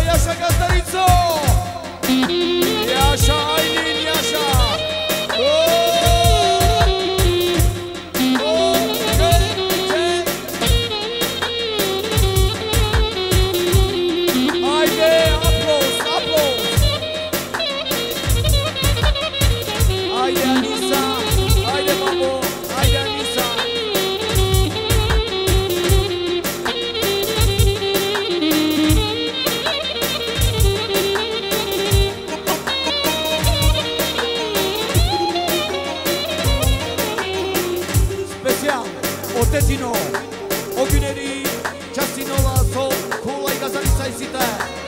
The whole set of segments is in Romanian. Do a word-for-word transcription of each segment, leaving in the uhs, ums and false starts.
Iașa Gazdarițo! Iașa Ailin, Iașa! Haide, aplauz, aplauz! Haide, Anisa! Haide, mamo! Haide, Anisa! Otetino, Oguneri, Chastinola, So, Kula, Gazaritsa i Sita.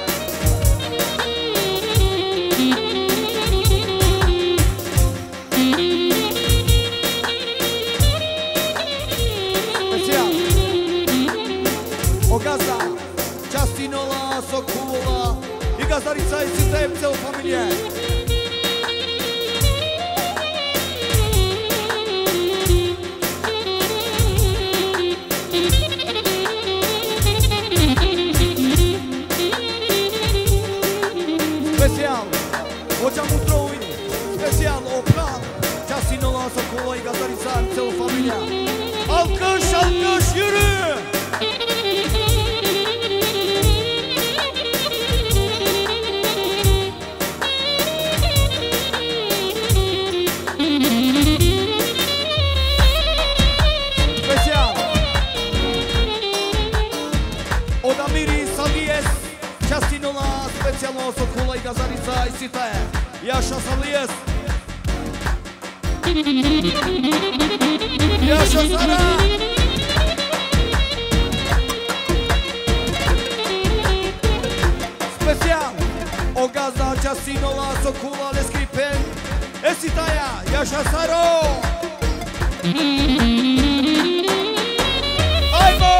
Special, Ogaza, Chastinola, So, Kula, i Gazaritsa i Sita i całą familię. Special, Ocean Mutroi, special, Opran, Chastinola, Sokola i Gazdarița, całą familia. Alkış, alkış, yürü! Special, Odamiri Salies, Chastinola, specijalno Sokola i Gazdarița i Sita. Iașa Salies. Iașa Sara. Special, Ogaza, Chastinola, Sokola, Leskipen, e Sitaja, Iașa Saro. Ajmo!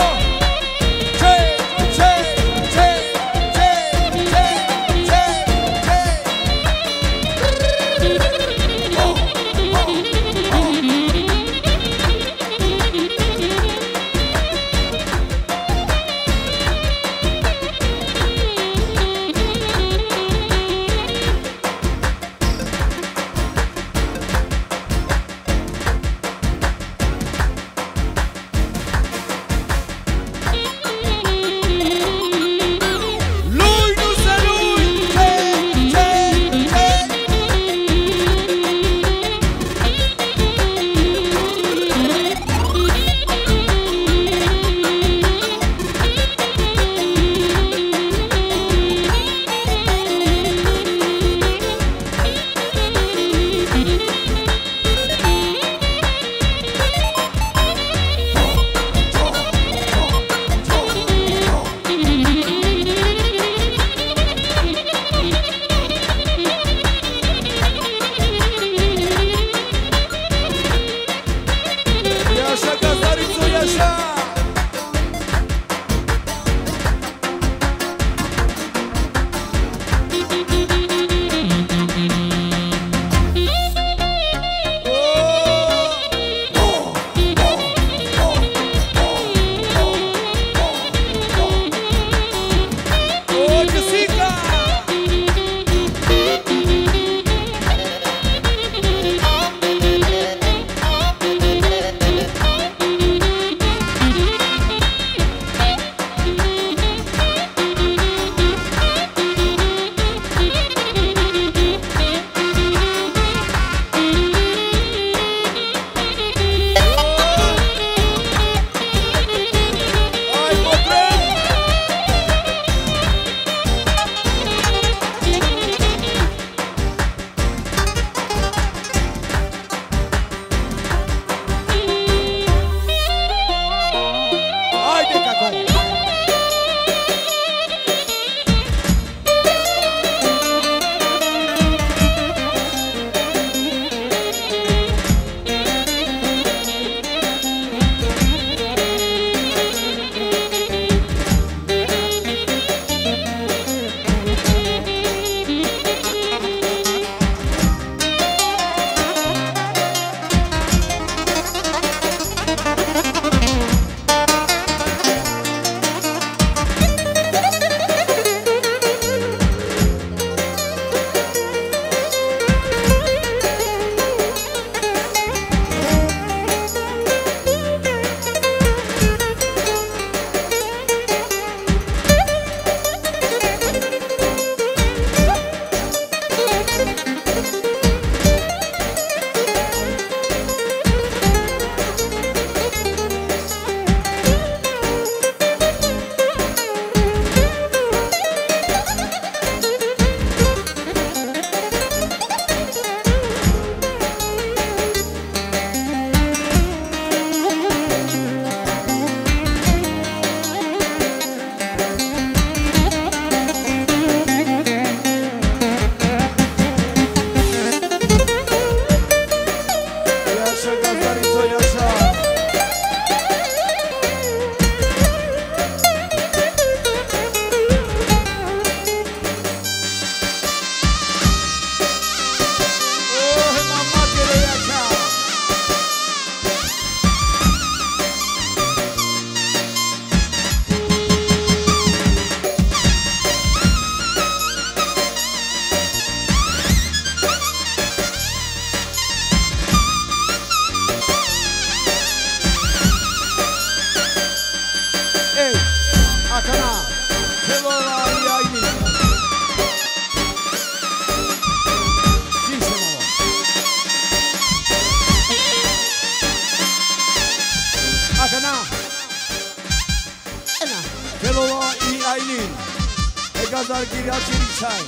Giriaci Richai.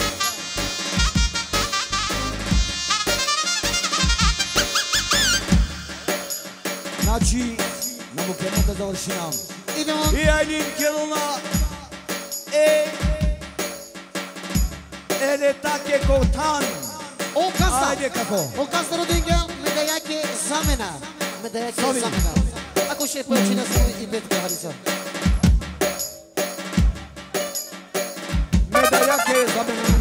Значи, на буквената завършинам. И един келуна е... Еде таке котан. Оказа. Айде како? Оказа родинга, медаяке замена. Медаяке замена. Ако ще поечи на себе и бетка Хариса. Медаяке замена.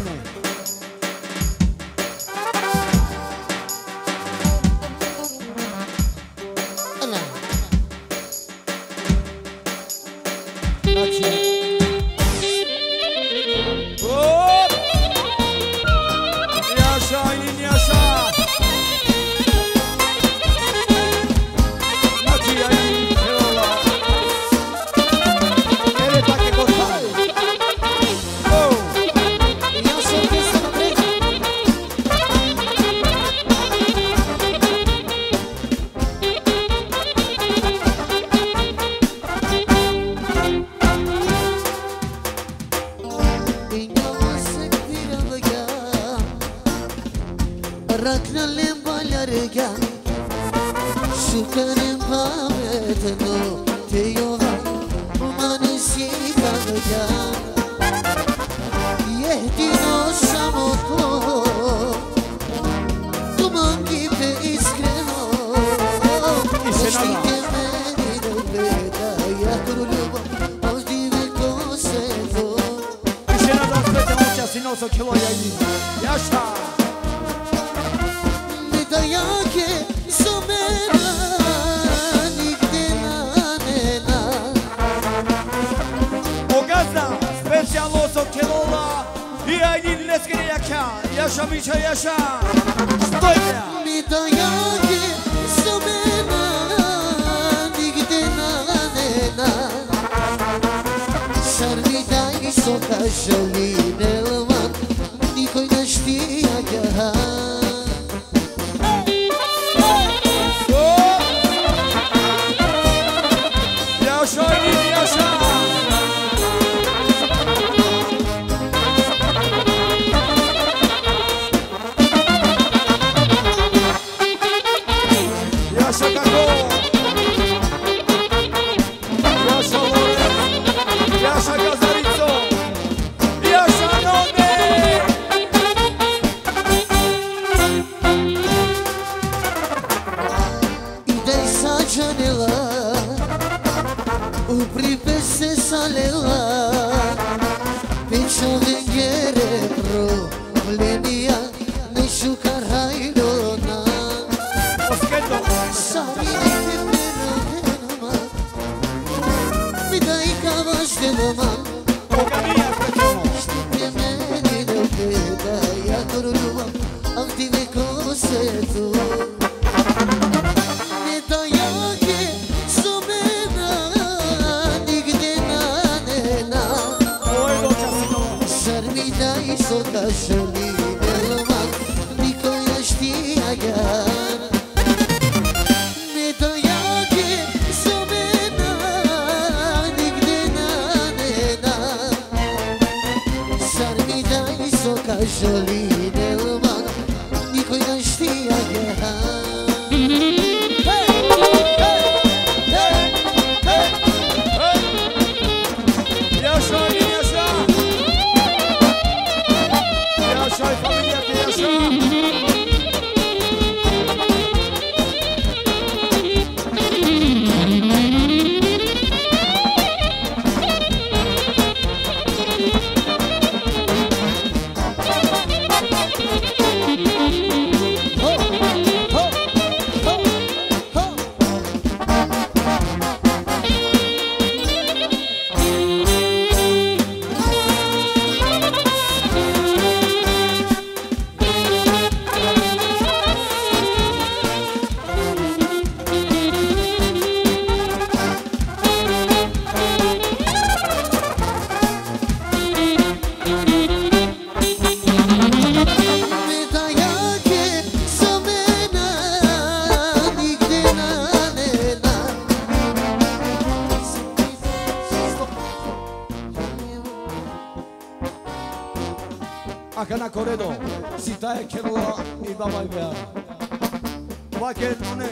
Kana Koredo, Sitae Kerola i Baba Bea. Vaken Mune.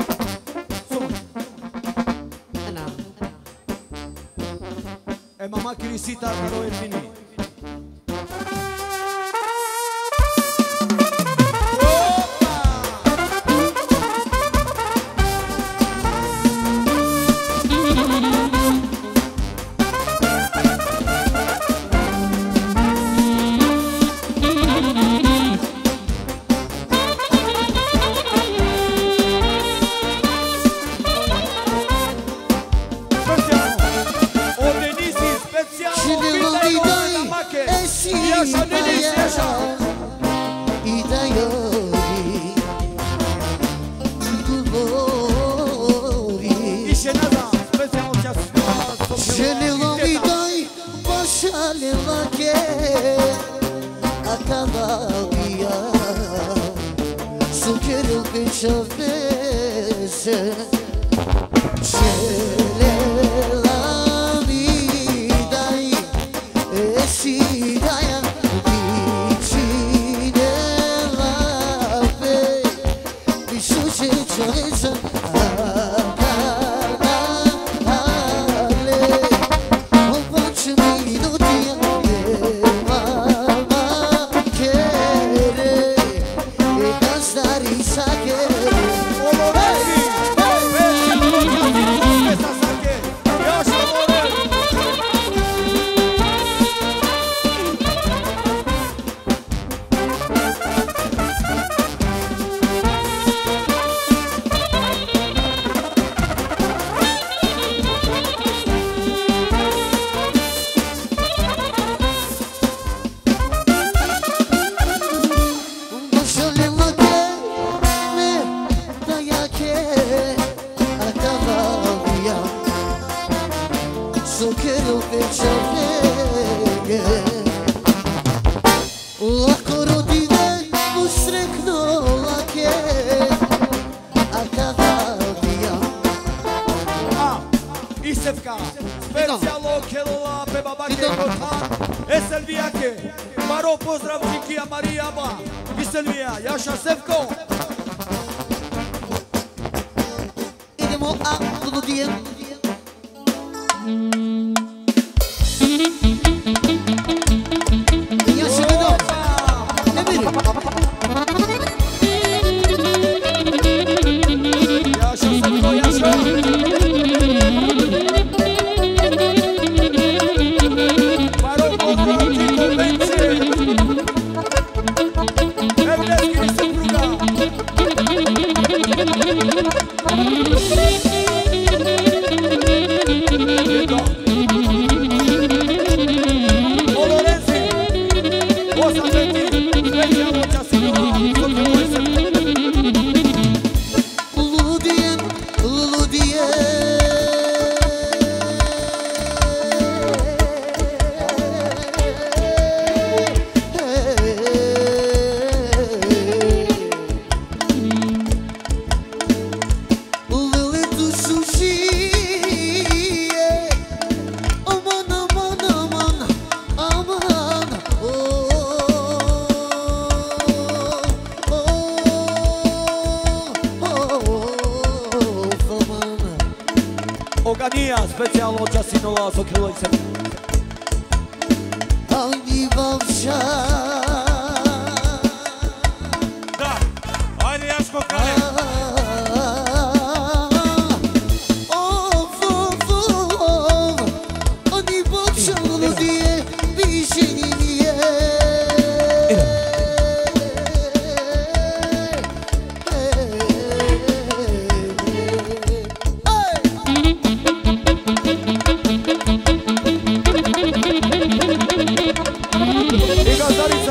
Ana. E mama Kirisita Karo Elvini. Igazari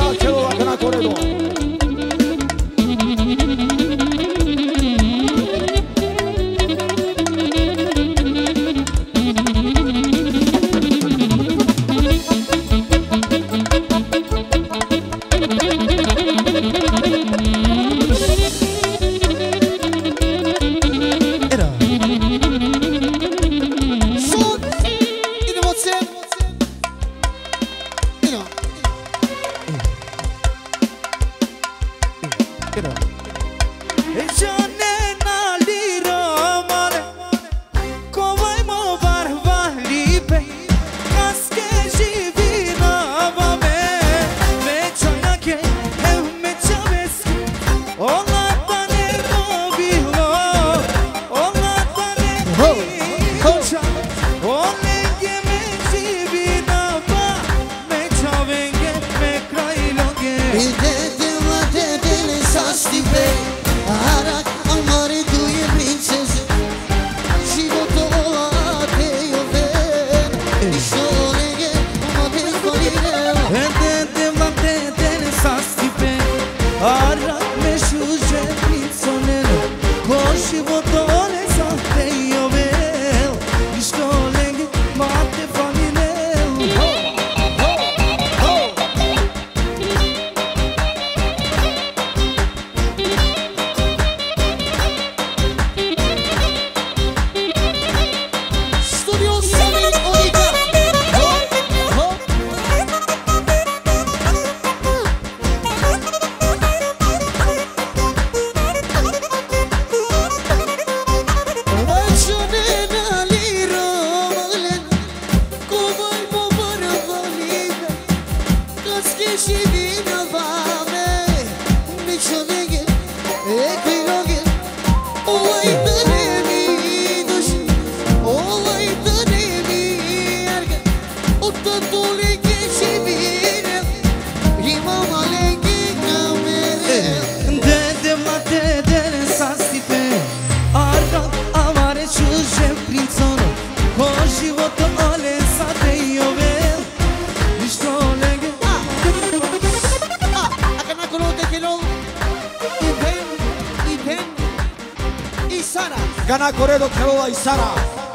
Gana Coredo Kelola i Sara.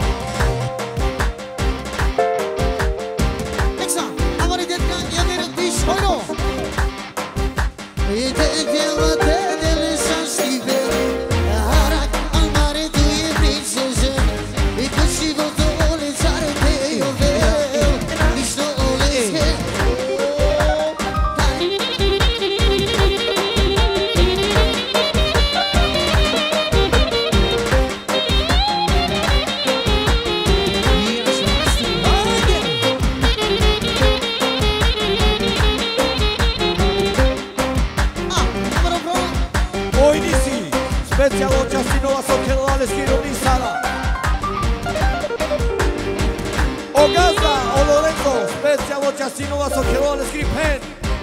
Nexa, amore detka yaner dish hono. Ite dela te dele sansive. Harak amare tu ye princese. Ikushi go to ole zare te yove. Ishto ole ke. Specijalno Justinova Sokelova Leskiro di Sara. Ogazda o Lorenzo, specijalno Justinova Sokelova Leskiri Pen.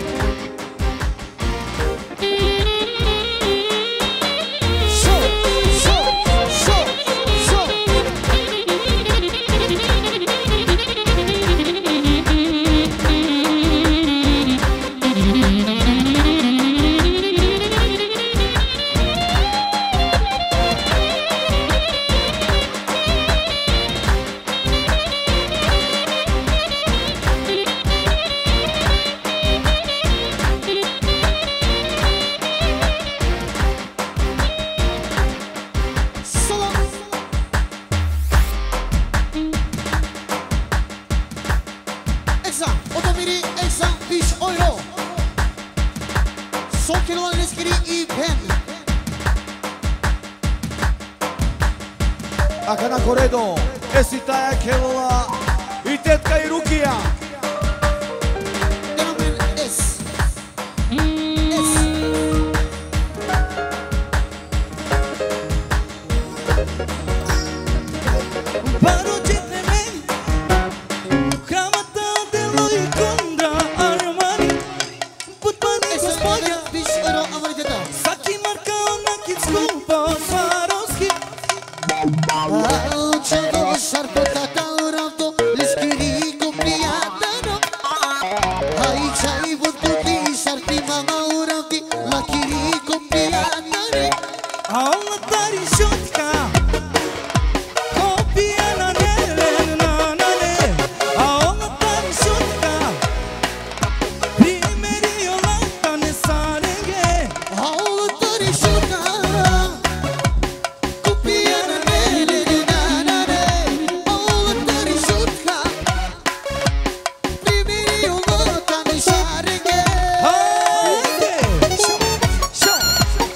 Akana Coredo, Esitaja Kelola i tetka i Rukija. Fenomen S. S. Paro gentlemen, kramata delo i kondra Armani. Putmani gospodja, Bish oro amore deta. Saki marka onaki skupo Swarovski. Cielo szarpota taurauto, leskiri kupiatano. Hai chai vodkuti sarti mama urauti, lakiri kupiatane. Aula tari shotka, kopiana nele nanane. Aula tari shotka, primeri olanta ne sarenge. Aula tari shotka, kupiana nele nanane. Aula tari shotka, primeri olanta ne sarenge. Haydi, show, show,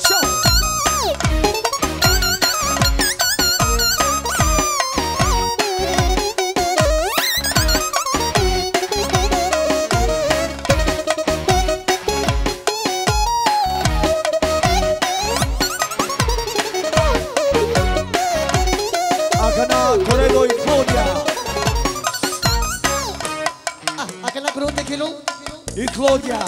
muzikologia.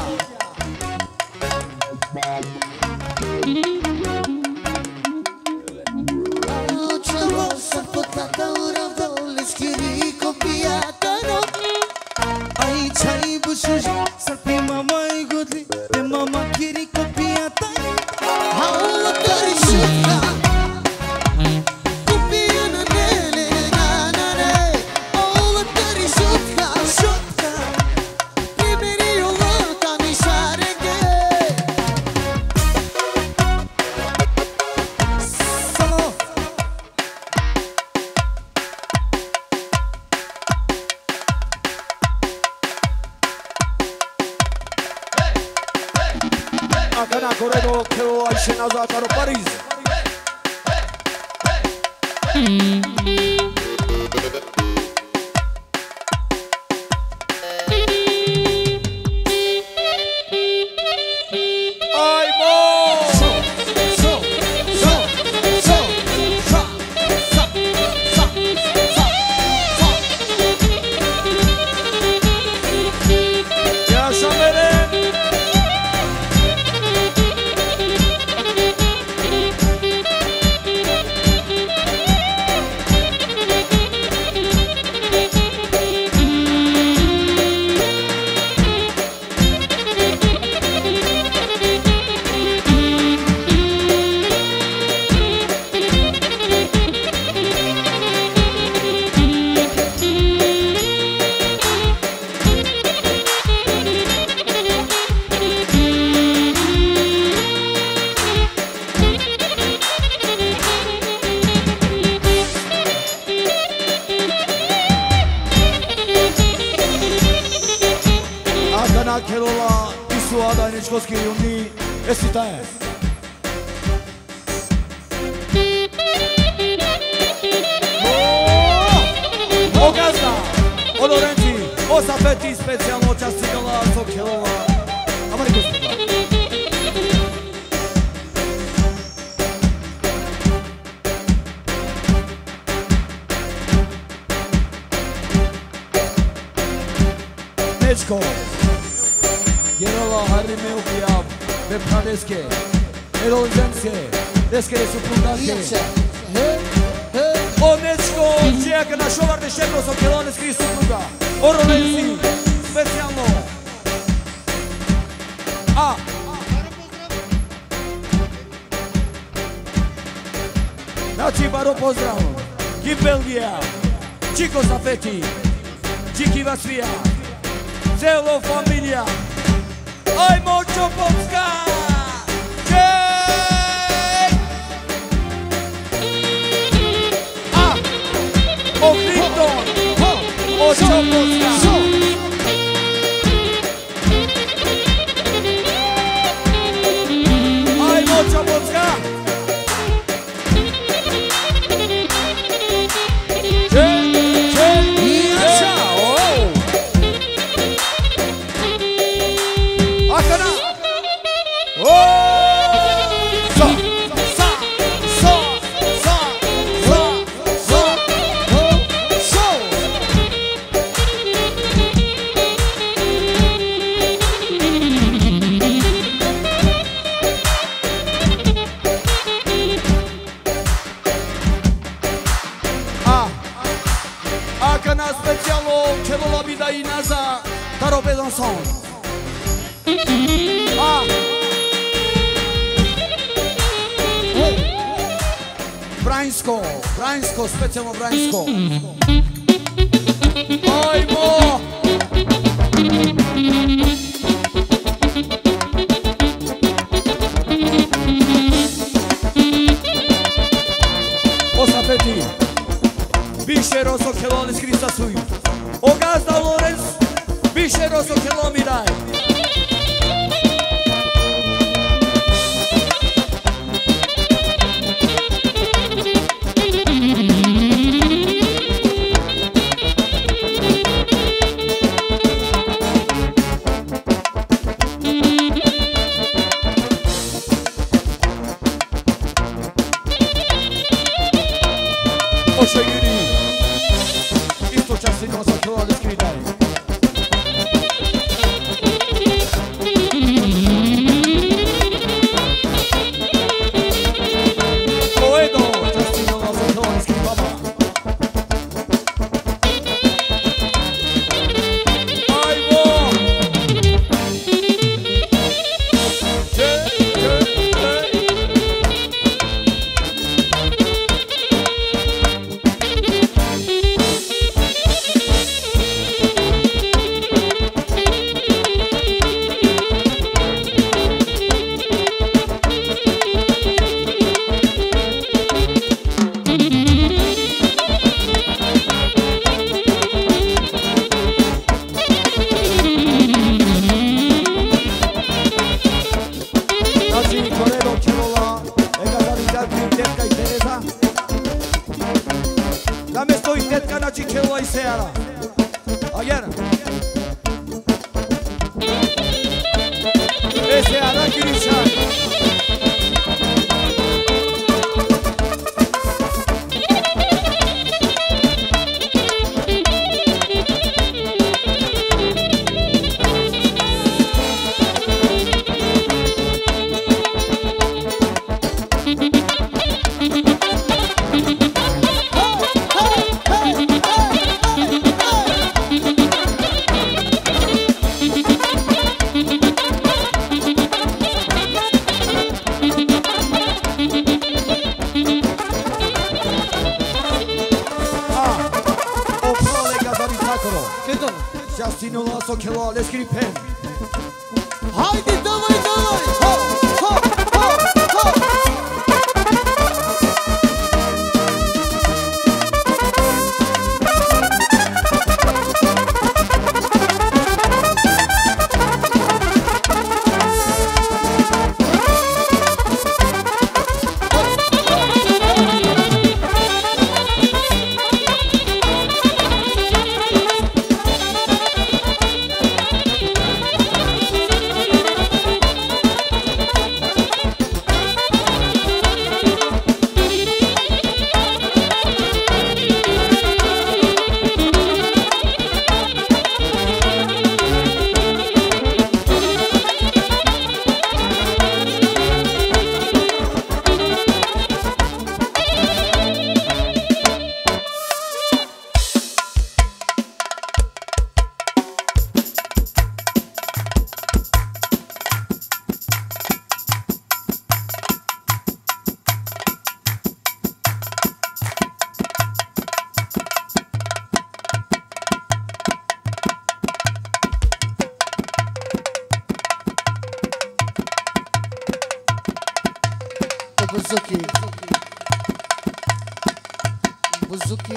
Acana corredor que o aici nazar caro Paris. Ai bo! So so so so sa sa sa sa sa. Ya samere. Kelola isu adayničkovski juni esita je. O gazda, o Lorenzi, o sapeti specijalno častigala so Kelola. Amari gospoda. Nečko. Gerola harime ukijab, bepnadeske, erolizenske, deske suprundanke. Onečko, čijaka na šovarne šegro so keloneski supruga. Orolensi, specijalno. A. Znači, baro pozdrav. Kim Belgija, Čiko Safeti, Čiki Vasvija, celo familija. Ajmo Čopovska! Čej! A! O Clinton! O Čopovska! Ajmo Čopovska! Čej! Čej! Čao! Akana! Sa! Sa! Sa! Sa! Sa! Sa! Sa! A! Akana specijalno Kelola bida i naza Taro Besançon. A! Brańsko, Brańsko, specijalno Brańsko. Ajmo! Osapeti, biše roso kelone skrisa suju. O gazda Lorenz, biše roso kelomi daj. Ocho Yuri, isto časino sa kelone skridaj. Kelola e kazanacak bir tetka i Tereza. Da me stoji tetka naći Kelola i Seara. Ager. E Seara girişan. Sinula Sokelo, let's get it pen. Haydi davay davay. Ho ho ho ho. Buzuki. Buzuki.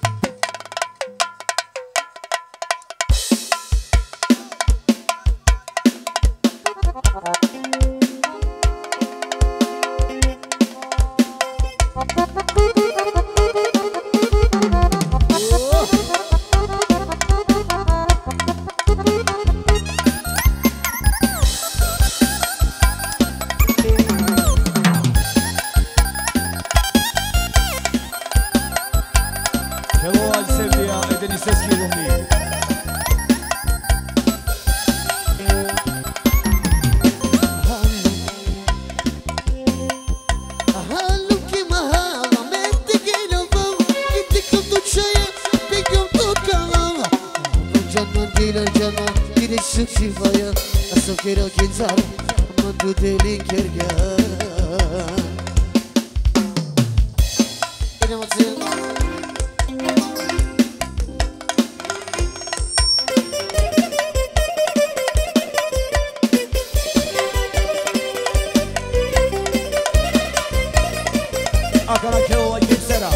Quiero quitar mandu deli kerga. Ina matsin. Akara Kelola Gitsera.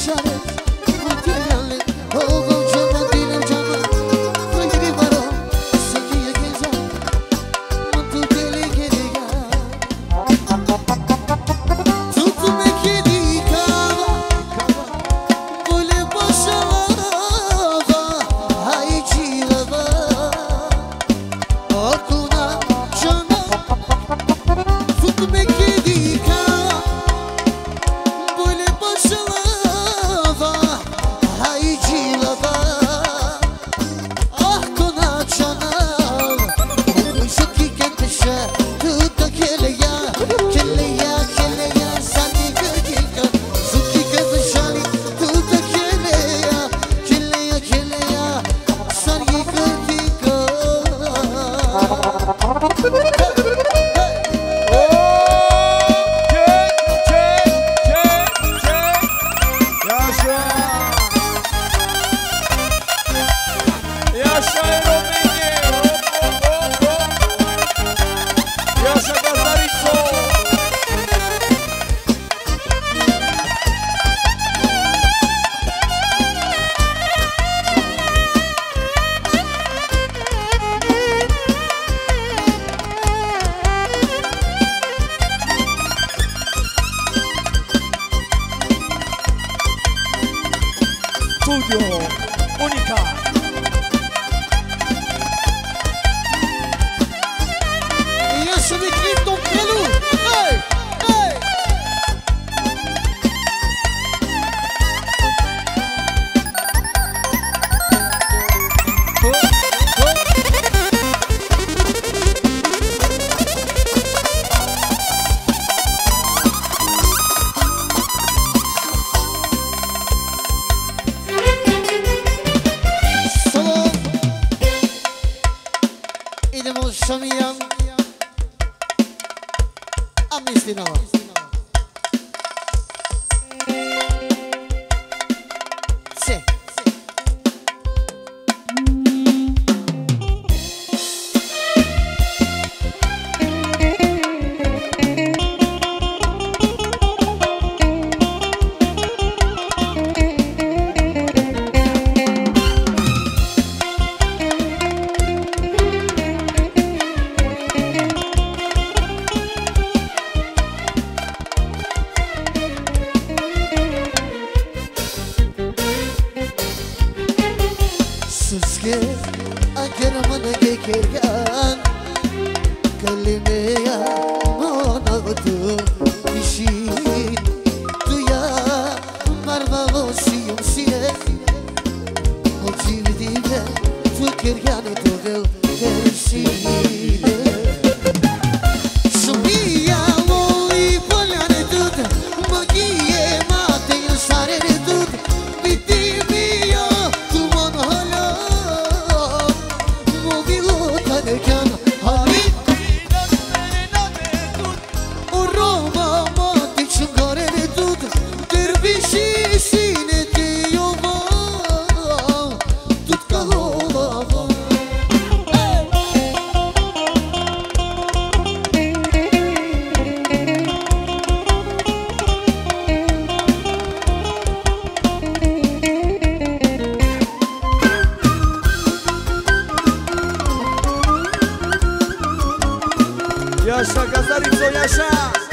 Yasha Gazarico, Yasha.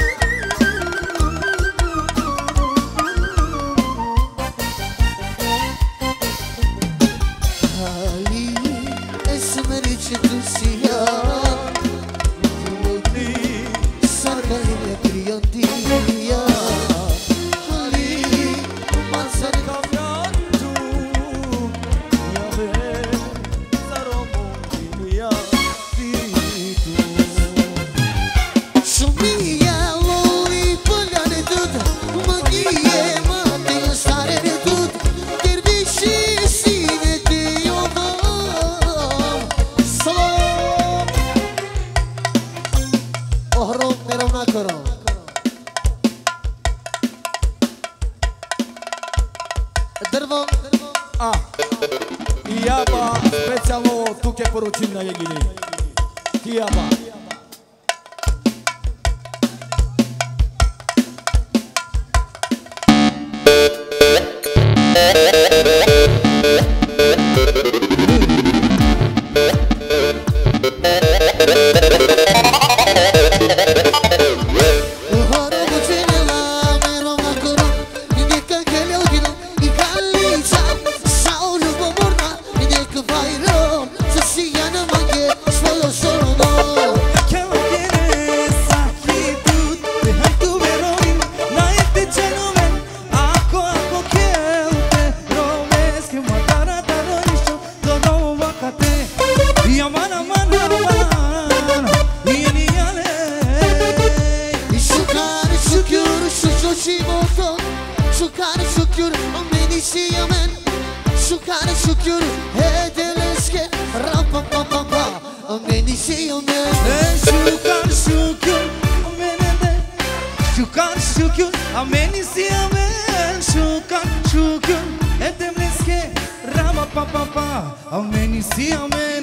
Ali esmerici tusia sargaile priandia Ali masar Cambiando ya ve zaromondia spiritu. Sumia lui pagane tut magie mate stare de tut dervishi sine te yoga salam ohrom mero na karo dervo А, Ияба, специјално туке поручим на Јегини. Ияба. şükür Menisi yamen Şukar şükür Hedeleske Rampa pa pa pa Menisi yamen Şukar şükür Menede Şukar şükür Menisi yamen Şukar şükür Hedeleske Rampa pa pa pa Menisi yamen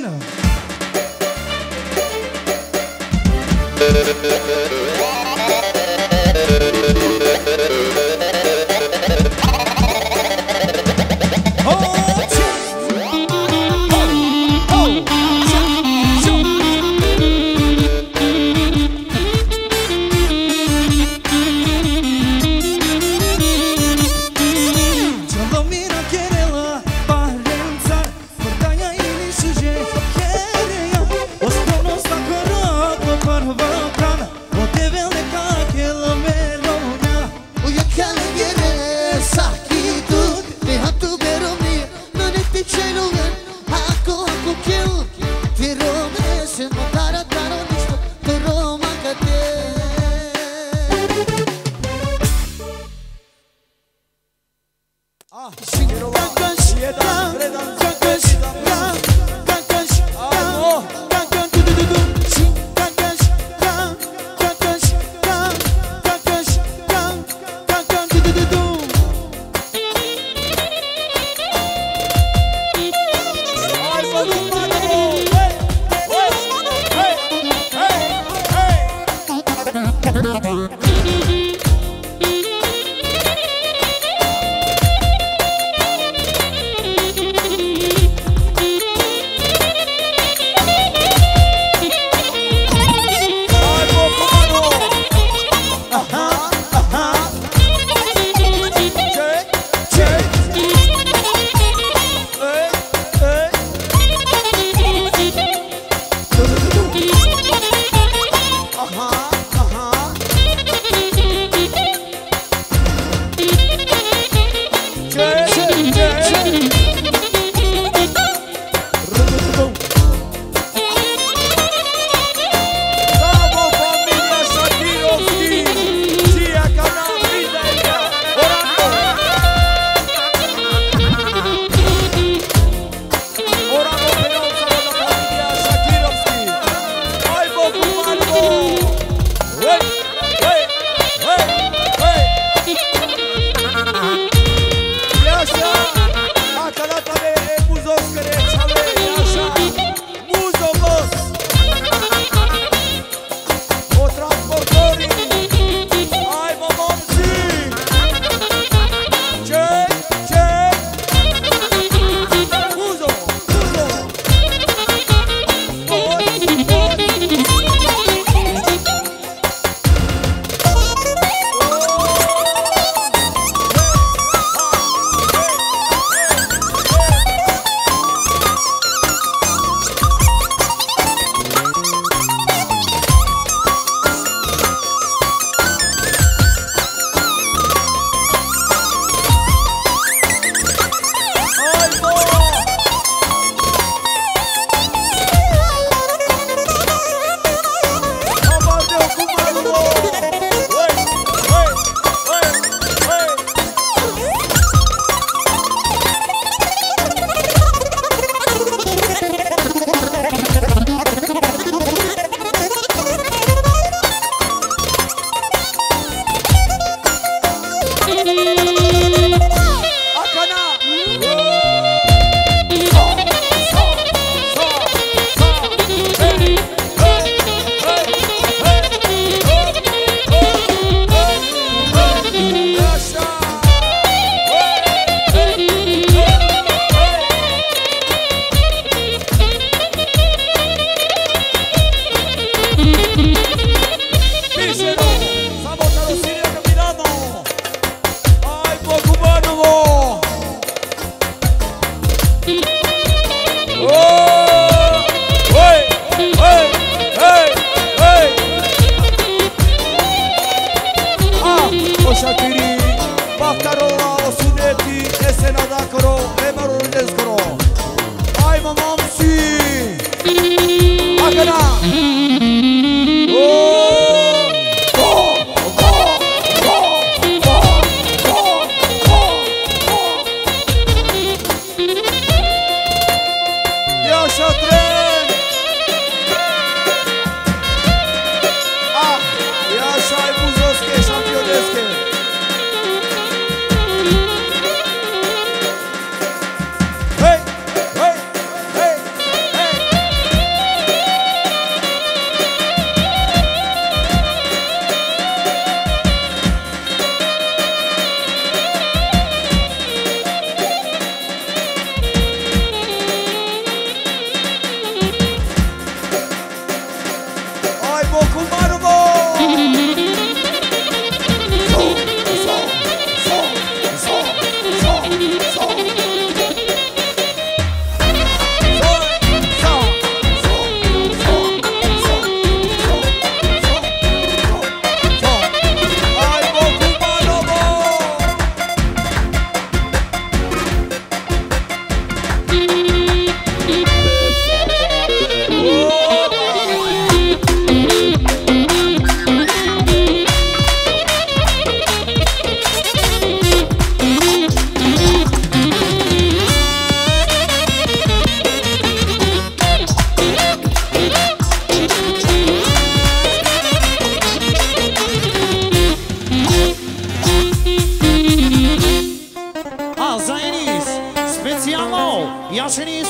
Специално Яша Низ.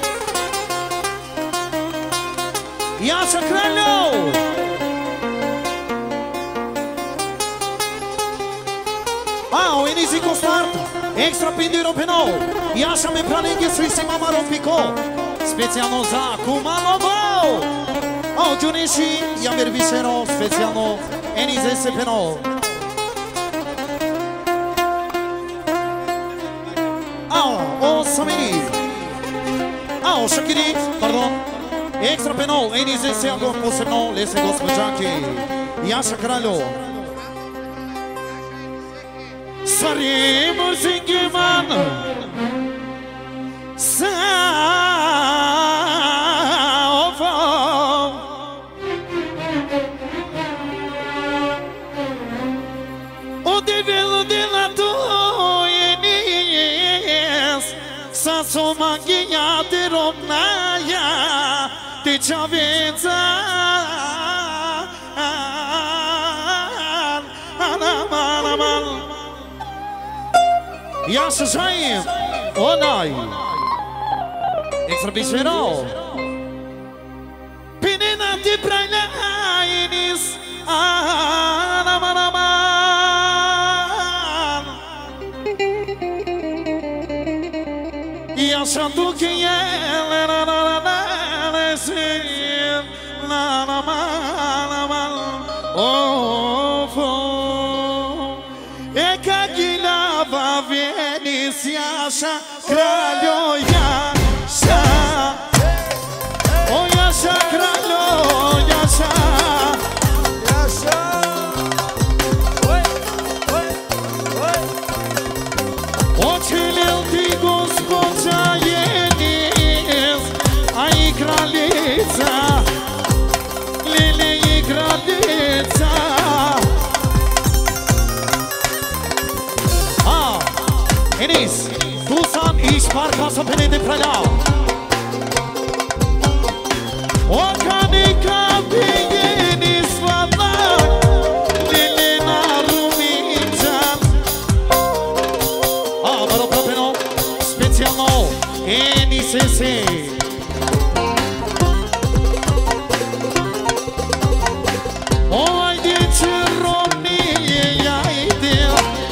Яша Кралев. Ау, Енизи Костарт. Екстра Пиндиро Пено. Яша ме праленги свиси Мамаров Пико. Специално за Куманово. Ау, Джунеши Ямир Вишеро. Специално Енизе Сепено. Ау, Самини. Ау, Шакири, пардон. Екстра Пено. Енизе Сеагов посебно. Лесе госпожанки. Яша Кралев. Сари Мурсингиман Саофо Удивил делато енис Сасомагия деровная Течавица Анаманаман Яша Шаим, онай, Екстра Бишеро, Пинина ти прайнайнис, анаманаман. Яша тукиеле нанананесин, нанаманаман, офо, екагилава венис, Яша Кралев, Яша, о Яша Кралев, Яша, Яша. Ой, ой, ой. Очелил ты Господа Енис, а и кралица, Лили и кралица. Enis, Tucson East Park Hospital de Prada. O canica Enis Vada, Lilina Ruminja. Ah, Maro Propeno, specialno Enis ese. O ai de Romni ya idea.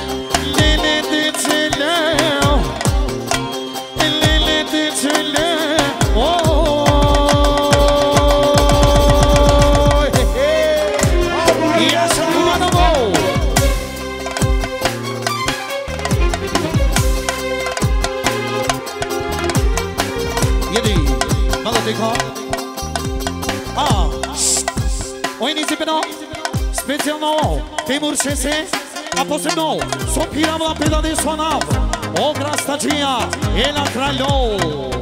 Специално Тимур Шесе, а посебно Сопирам Лапеда де Сланав, Огра Стаджия, Ела Кралев.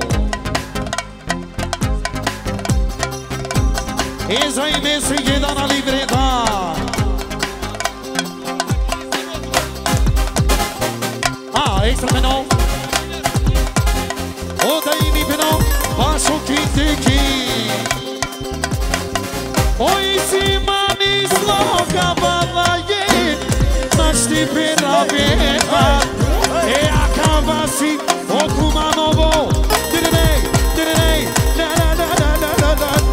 Eza ime se jedna na libreta. Ah, Extra Peno. Oda imi Peno, baixo kitiki. Oi si manis loka balaye, nashti peraveva. E akavasi okumanovo. Direi, direi, da da da da da da da.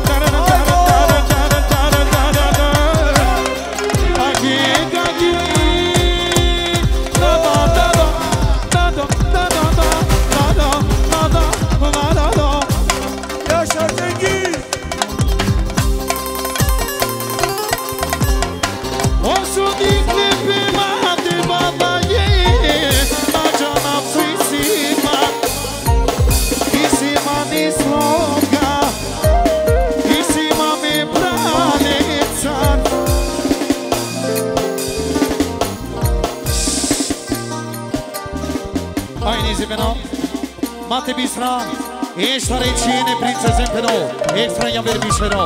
Mate Bisra, Extra Regine, Princesa Peno, Extra Jamir Vishero.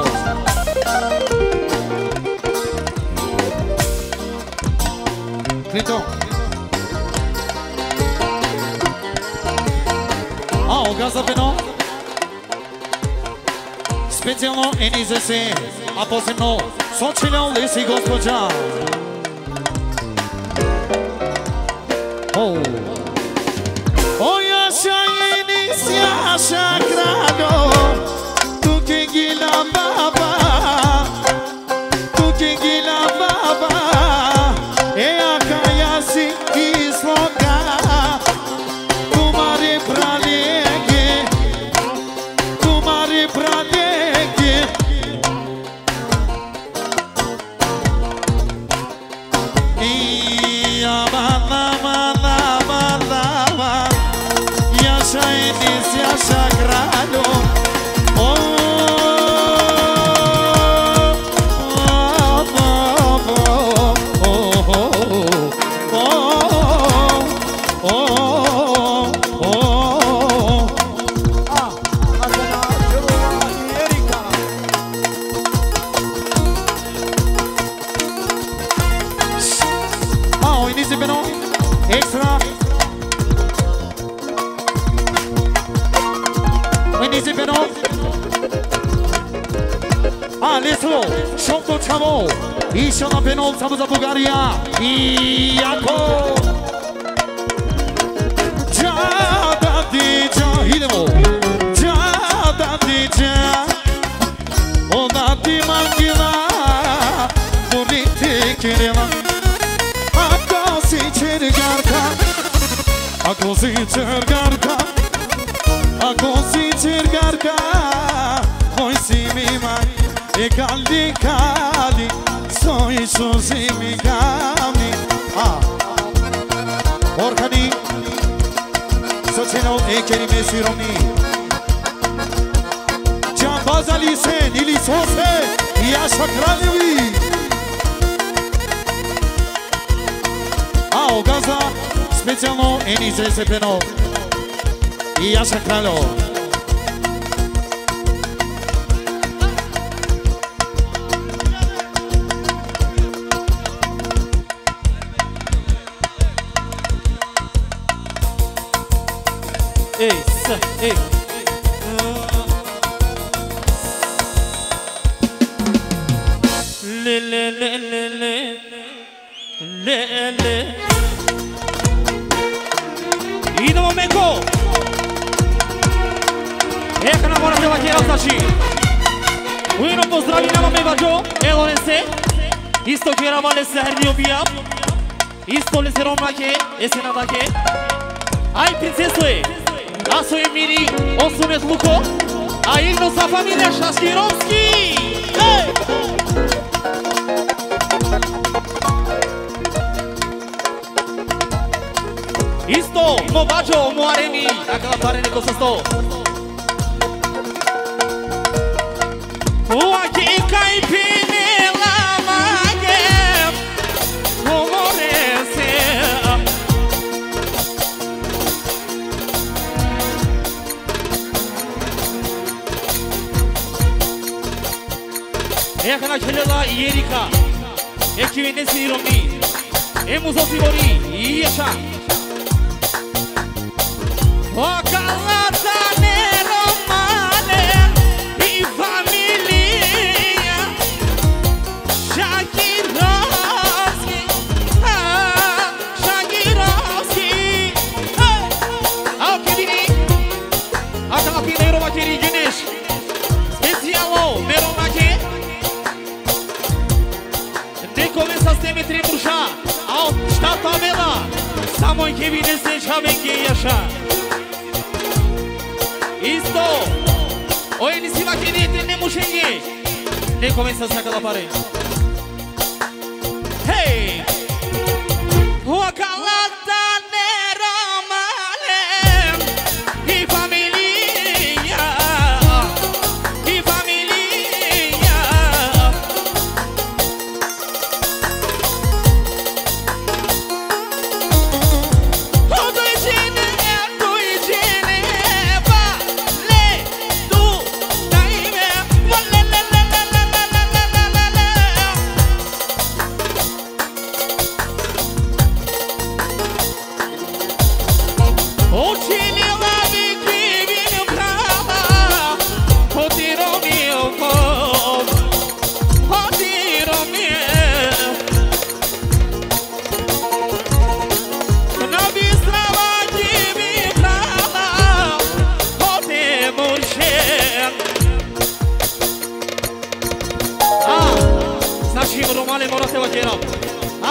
Clinton. Ah, o Gaza Peno. Specjalno Enizese, a posebno Sočilja Lisi gospođa. Oh. Oh, Jaša așa crado tu che gila baba tu che gila baba e akaya si isloga tu mare pralege tu mare pralege ia mana mana mana yaşa Enis yaşa Grado oh Шонто чамо Ишо на пенол само за Бугарија И јако Джада диджа Идемо Джада диджа Она ти мангина Буни ти кирела Ако си чергарка Ако си чергарка Ако си чергарка Мој си ми мај E caldi caldi, soi susi mi cami. Ah, orcani, socenol e kerime sironi. Cambaz alise, nili sose, yaşa kraljevi. Ah, o gaza, specijalno Enise Sepeno. Yaşa kraljo. Ej, sa, ej. Le, le, le, le, le. Le, le. Idemo Meko. Eka nam morate vakera znači. Ujedno pozdravi nama Mevađo, evo ne se. Isto kjera vale se herdio bijam. Isto le se romake, esena dake. Aj princesuje. Aso je miri, osunet Luko, a igno sa familija Šaskirovski. Hej! Isto, mo bađo, mo aremi, akala pare neko sa sto. Uake i kaj pine lamage, umore se. Eka na čeljela i Erika, eki vene siromni, emu zosivori i ješa. Okalata ne romane i familija, Šakirovski, Šakirovski. A ok vini, akala pine romakeri geneš, specijalno me romake. Nekome sa steme Trebuša, a od štata Vela, samo i kevine se čavenke jaša. Isto, o Enisi vakenete ne mušenje, nekome sa sakala pare. Hej! Okalata ne romane i familija, i familija.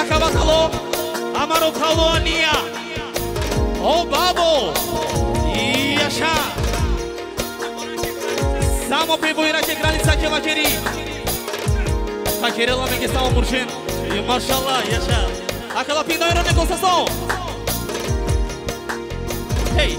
Akabatalo, Amaro Talo Ania, O Babo, Yasha, Samo Pevo Irake Granica Kevakeri, Takerela me que estava murchendo, e Mashallah, Yasha, aquela pinda era negociação. Hey!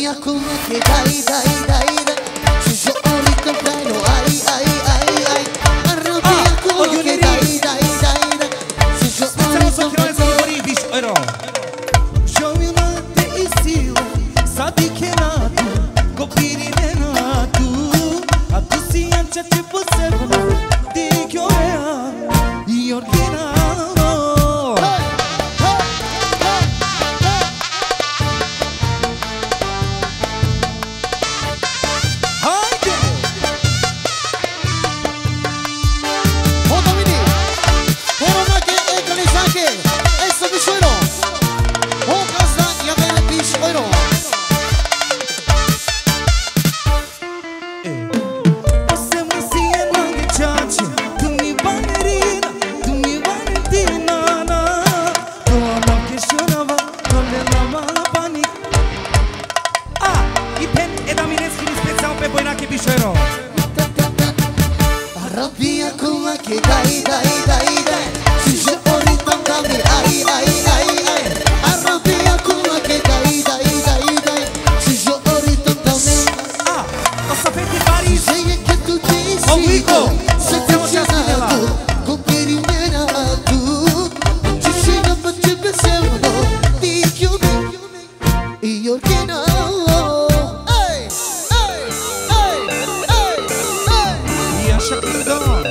acum che dai, dai, dai, dai Se io ho ritorno, ai, ai, ai, ai Arrabbi acum che dai, dai, dai, dai Se io ho Stiamo socchiando se lo ridici, ero Șominate isile, s-a dichenatu, copiii venatu Atusi anche ce posebno, dichiovea, Iorginano Haide! O domini, Horonake e Kalizake, esto bishoiro O gazda yavele bishoiro Posebno si je mange čače, tu mi banerina, tu mi valentinana Tu ama che shonava, non le lama la panik Ah, i pen e da mineschi rispezzamo per voi anche biscero Arrabbi acum che dai, dai, dai, dai Se io ho ritorno, ai, ai, ai, ai Arrabbi acum che dai, dai, dai, dai Se io ho ritorno Ah, lo sapete Paris? Se è che tu ti Oh, Vico, Se siamo ti già sei là. nato, compiri mena tu Ci sei non faccio pensare, ti chiudi Io che no Ehi, ehi, ehi, ehi, ehi Ia Shakindon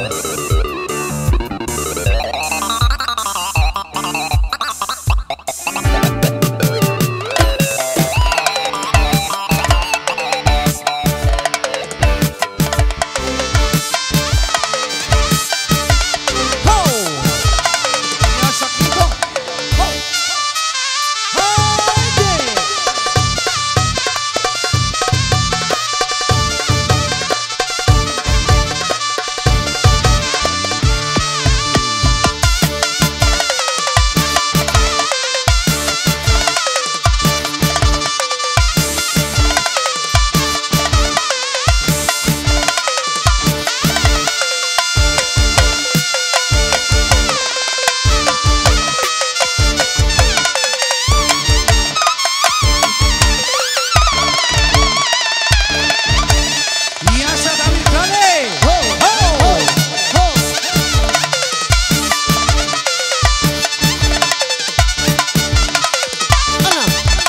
Ho! Ia Shakindon Ho! Haide! Ia Shadamikane! Ho, ho, ho, ho Ana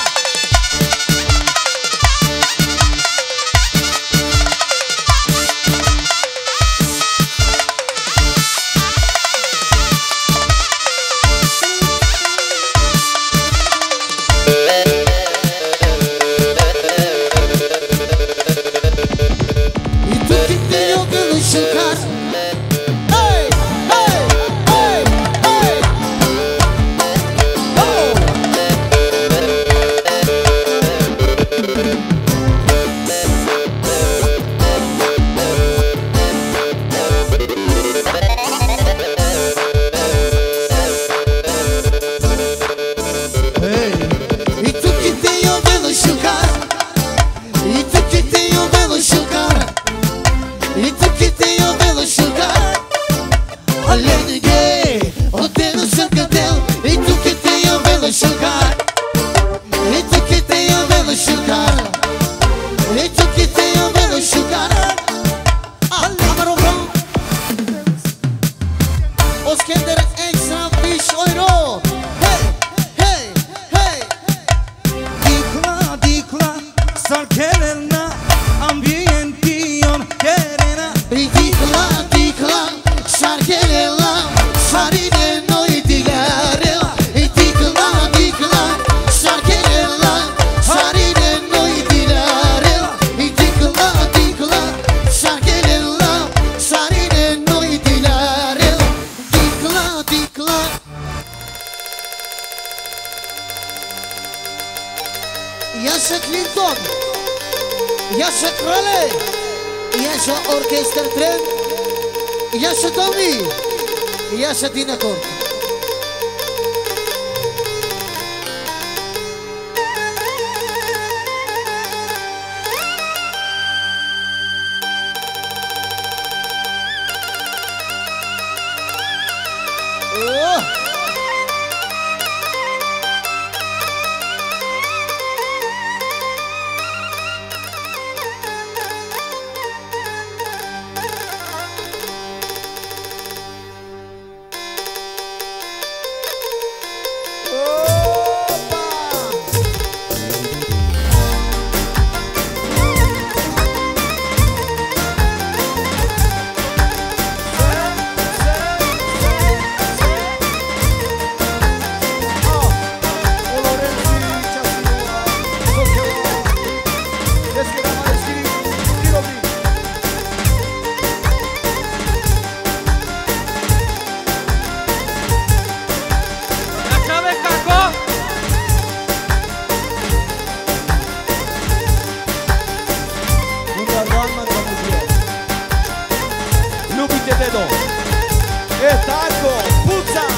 E tu que tem o pelo chocar Ei, ei, ei, ei E tu que tem o pelo chocar E tu que tem o pelo chocar E tu que tem o pelo chocar Olha ninguém, o pelo chocadão E tu que tem o pelo chocar E tu que tem o pelo chocar E tu que tem o pelo chocar Amaro bom Oskender extra fish oiro Hey, hey, hey Dikla, dikla, sarkelena, ambiention, kerena Dikla, dikla, şarkelela Sarine noi dilarela Dikla, dikla, şarkelela Sarine noi dilarela Dikla, dikla, şarkelela Sarine noi dilarela Dikla, dikla Yaşa Clinton Yaşa Krale Yaşa Orkester Tren Yaşa Tommy Yaşa Dinakor E tako, pucaj!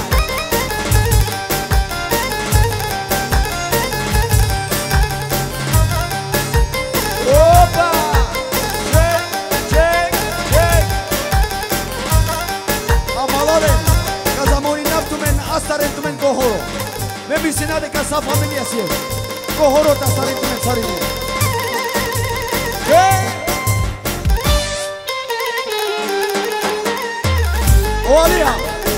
Opa! Ček, ček, ček! Amalore, ca zamori naptumen, astarentumen kohoro. Me bisinade ca sa familia sier. Kohoro ta astarentumen sarine. Ček! Oalia!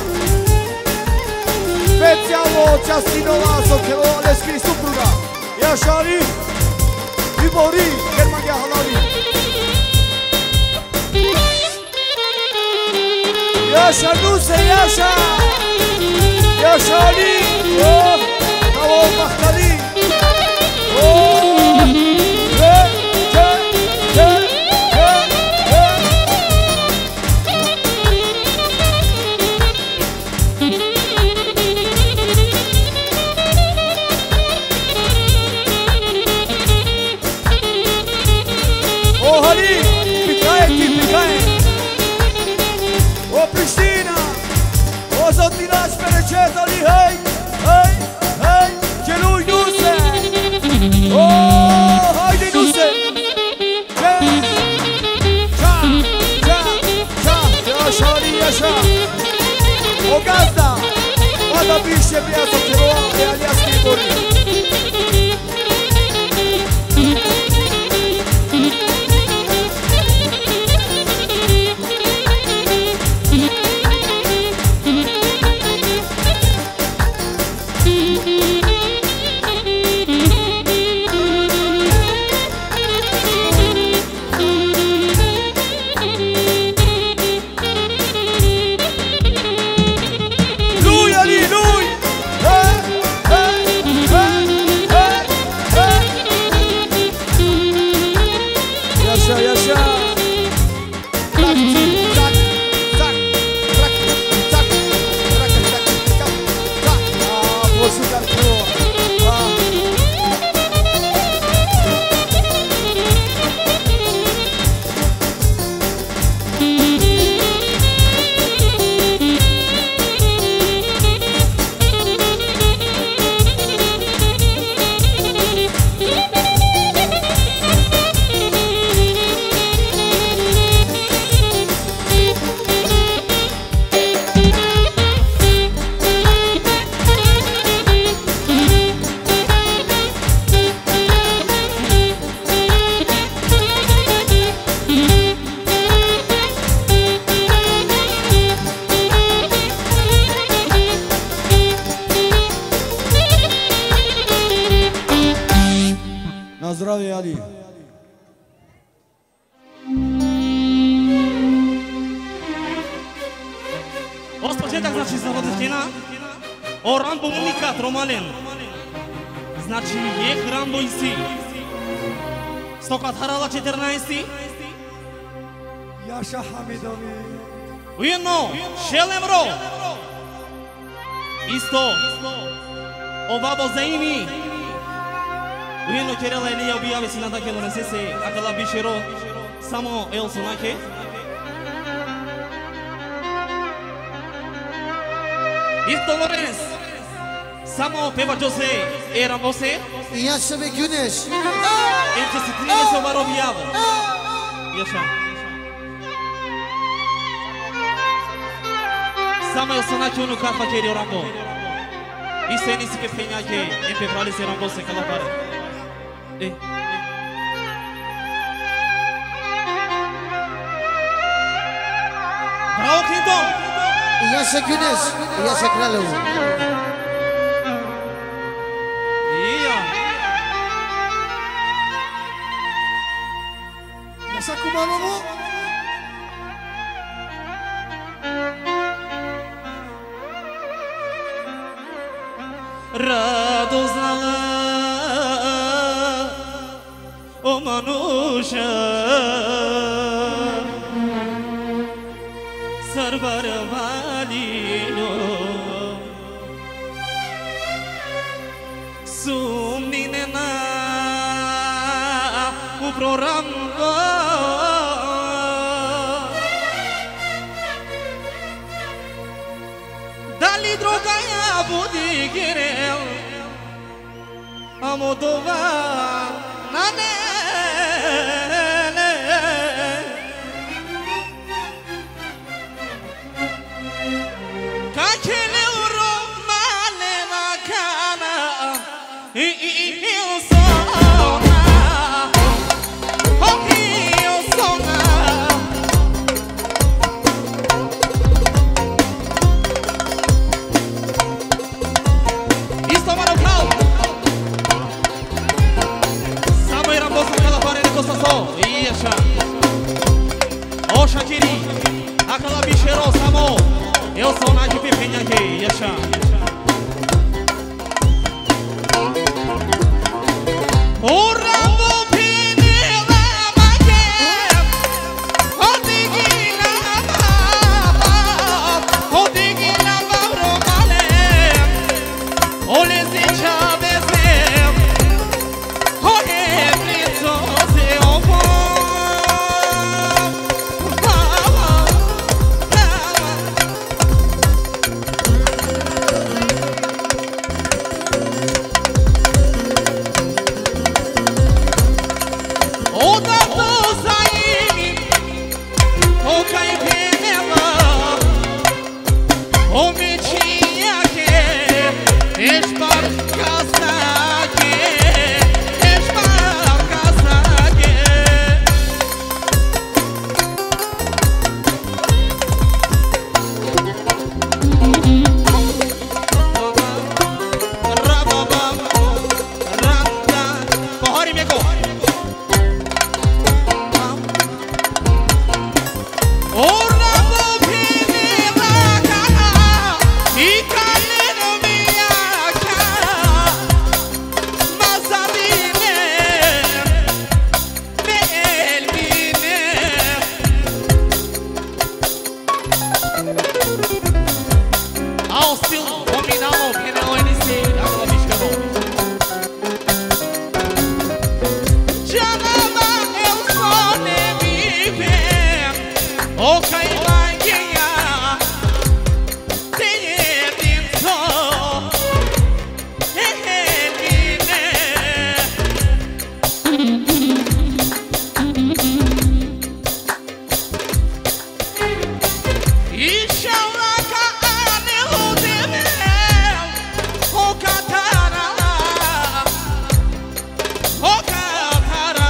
Specijalno Častinova Sokelo Aleskri supruga. Yaşari! Ibori! Germania halali! Yaşa Nuse, yaşa! Yaşa Ali! Oh! Bravo Bahtali! Oh! Ke! Ke! Ke! Ke! Ke! Oh, Ali! Picaie, ti picaie! Oh, Pristina! Oh, Zotilaș Perecet, Ali, hei! Hei! Hei! Ce nu-i Nuse! Oh, haide Nuse! Ce? Ța! Ța! Ța! Așa, Ali, așa! O gazda! Mada biște viața ceroa, e alias Libori! Lui, Ali, lui! Hey, hey, hey, hey, hey! Yaşa, yaşa! Tak, tak, tak, tak, tak, tak, tak, tak, tak. Ah, boşluklar kırıyor. Ah. Na zdravie, Ali. Od početak znači zavoditelja o Rambo unikat Romalen. Znači jeh Rambo isi. Stokat harala četrnaesti. Yaşa Hamidovi. Ujedno Šelemro. Isto Obabo Zaimi. Ujedno Kerala Elija objave si na take Lorense akala bišero samo El Sonake. Isto Lorenz. Samo peva Jose e Rambose. Yaşa ve Güneş. Entre se tringe se obar objavo. Yaşa. Samo El Sonake unu karfa kerio Rambo. Isto e nisi ke penjake e pevrali se Rambose kalapare. E. Bravo Clinton! Yaşa Güneş. Yaşa Kralovu. Iya. Yaşa Kumanovu. Radoznala o Manusha Sarvar Valino Sumninena u proramba droga ja budi girel Amo dova na ne Kakele uro male makana I il sona Oh il sona Isto mano kau Samo era bossa aquela parede costa só Iasha O Shakiri Aquela bicheiro Samo Eu sou na de pepinha aqui Iasha O rabo pinila maquia O digina O digina babromale O lesicha bezem O heblito se ovo O da dozaini O caipinela O mitinha que Esbarca saque Esbarca saque Rababam Randa Pohori meko O rabo pinila kana I kaleno miaka Mazaline Melmine Ao stil dominamo Pene o enisi Akla miškano Janama eu só ne vivem O caimanguinha Tem edinto Eline Ishauraka ane udemel O katara O katara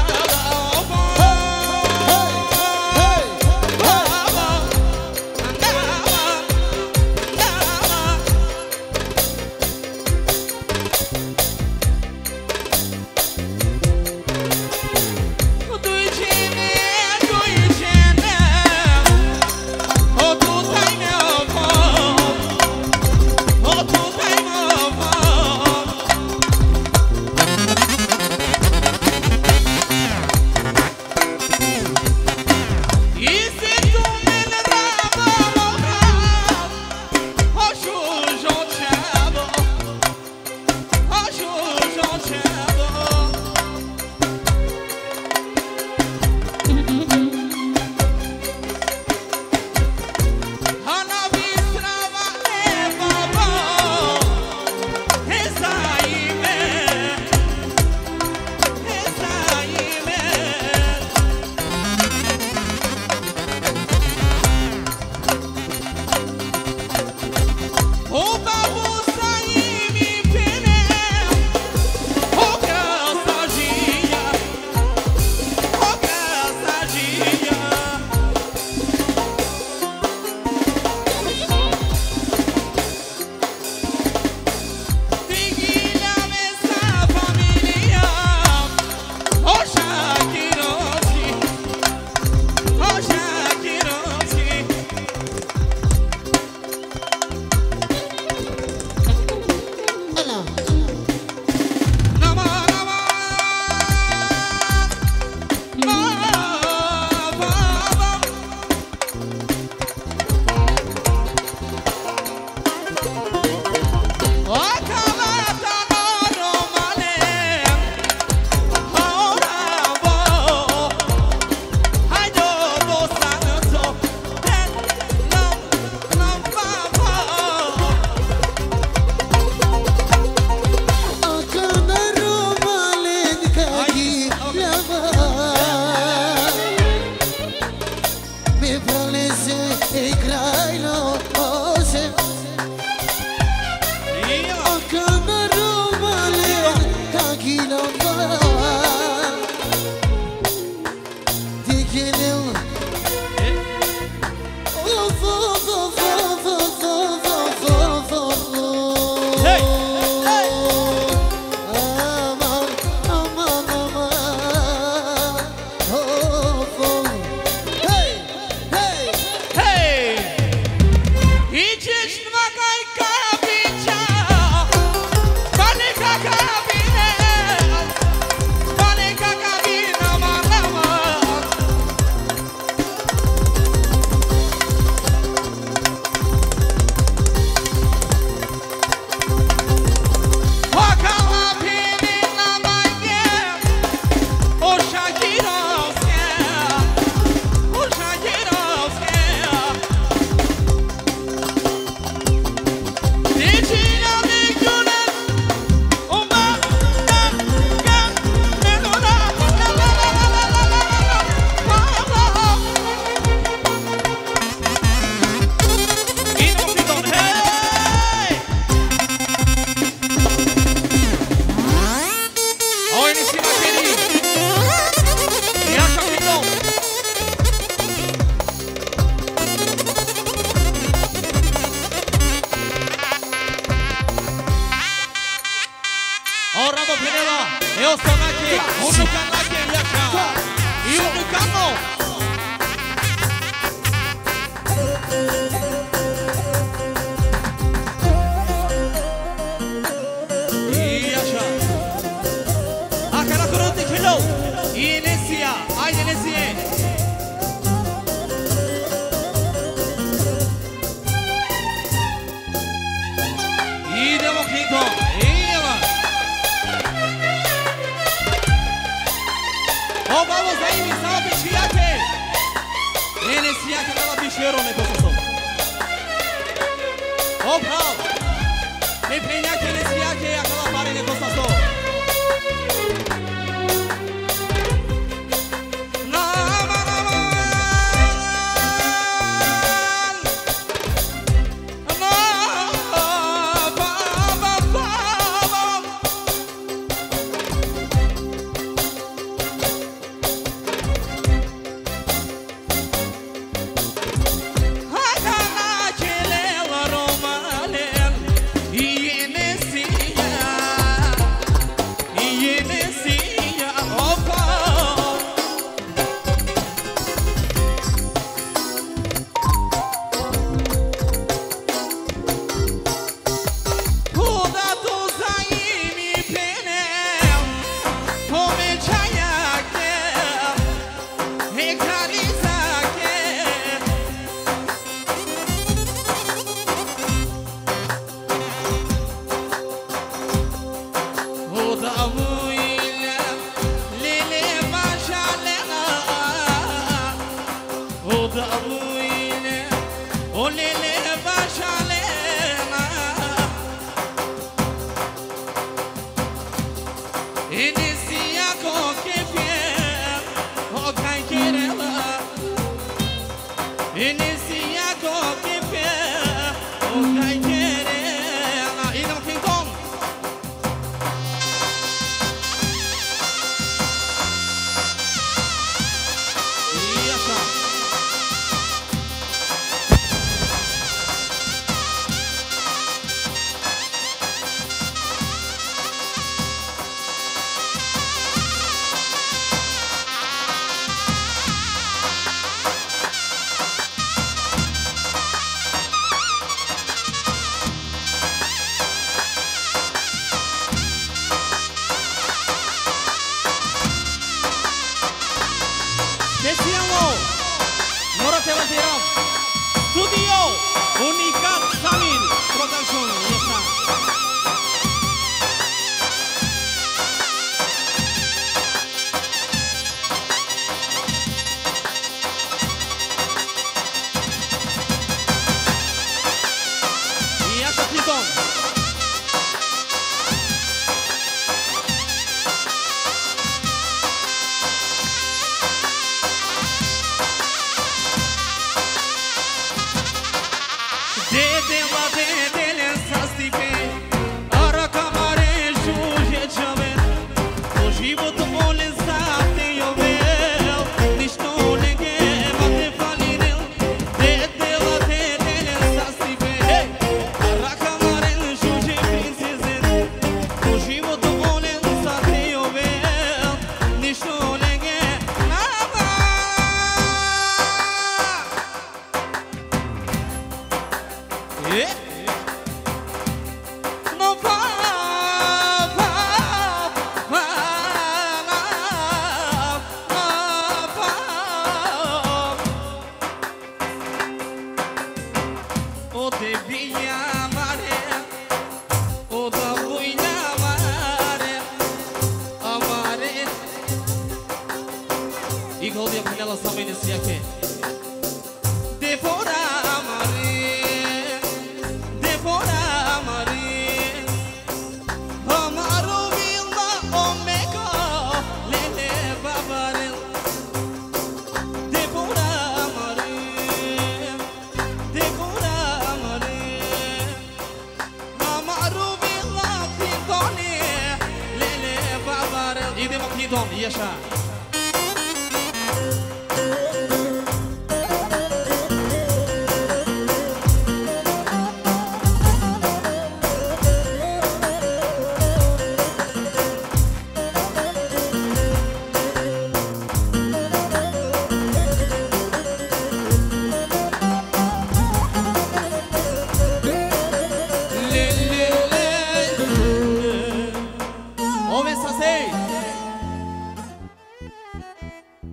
Unul canache, așa. E unul cano. E așa. Acala curăte kilo. Inesia, ai Inesie. Idemo Clinton. Idemo. O vamos aí, me salve Chiake. Inesia que tava bicheiro, né, professor? O pau. Me prende aqui Inesia que aquela pare, né, professor?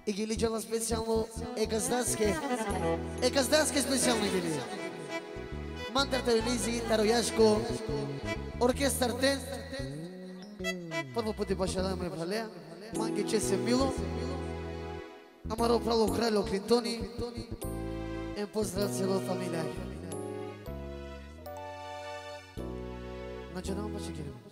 И ги личала специално е газдаске. Е газдаске специално ги ли. Мантар Телевизии, Тарояшко, оркестър Тен. Първо пъти баша да ме валея. Манги че се мило. Амаро прало кралю Клинтони. Em pozdrav cijelo familija. Znači, nam pa će kirimo.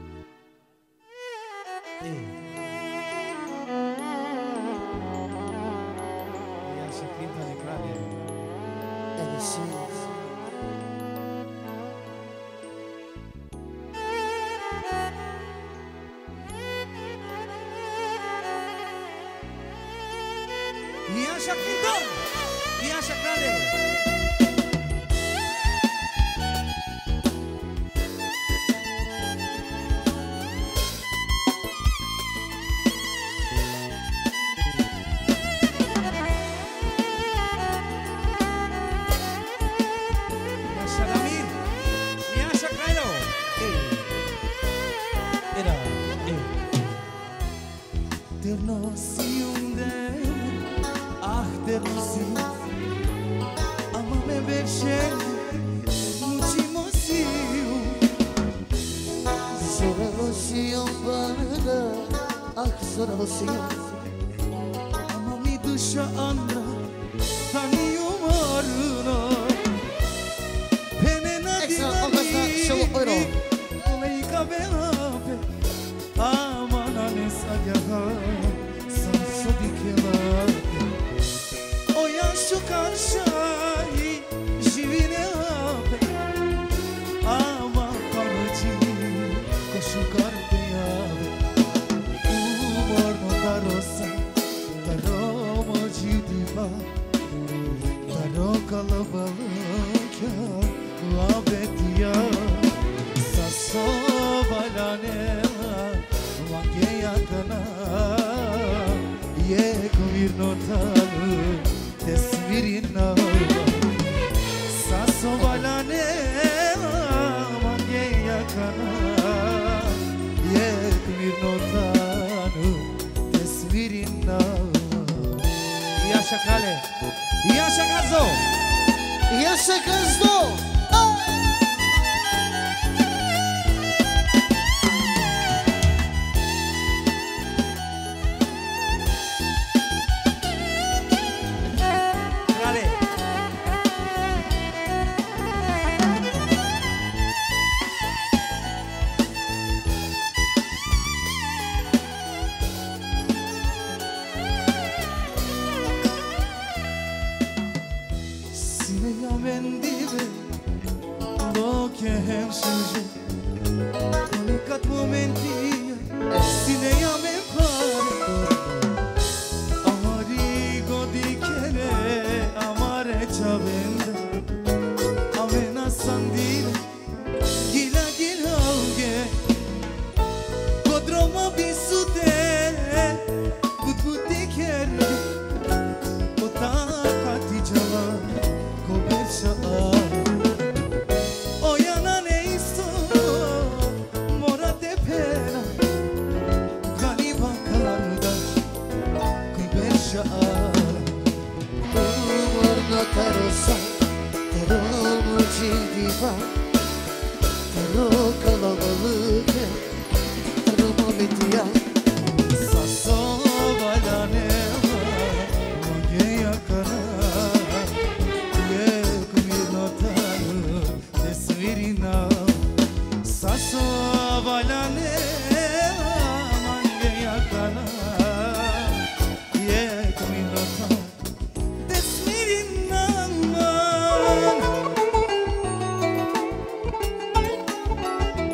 Ja sam Klintoni kralje. Ede si. Ja sam Klinton. Ja sam kralje. Ama mi dusha andra tani umarına penena dinari olay kabelape aman anes agaha sanso dikelape o yaşu karşai jivine ape ama kanuci koşu karpe ape Rosa, taro moji diva, taro kalabalık labetiya, sasso balane, vange yakana, ye kumir notaru, tesmirina, sasso balane, vange yakana, ye kumir notaru. Yasha Kale, Yasha Kazo, Yasha Kazo. Kale. Vendive lo che è suge unicat momentia sineia me pare amarigo di kere amare chavenda amena sandire gila gila uge podroma bisute gut gut di kere ota kati java o yana ne isto mora de pena galiba kalarda koji beša Umorna karosa tero moji diva tero kalabalık tero metiya sasso balane vange yakana Sasso balane mange yakana ye kuminota desmirina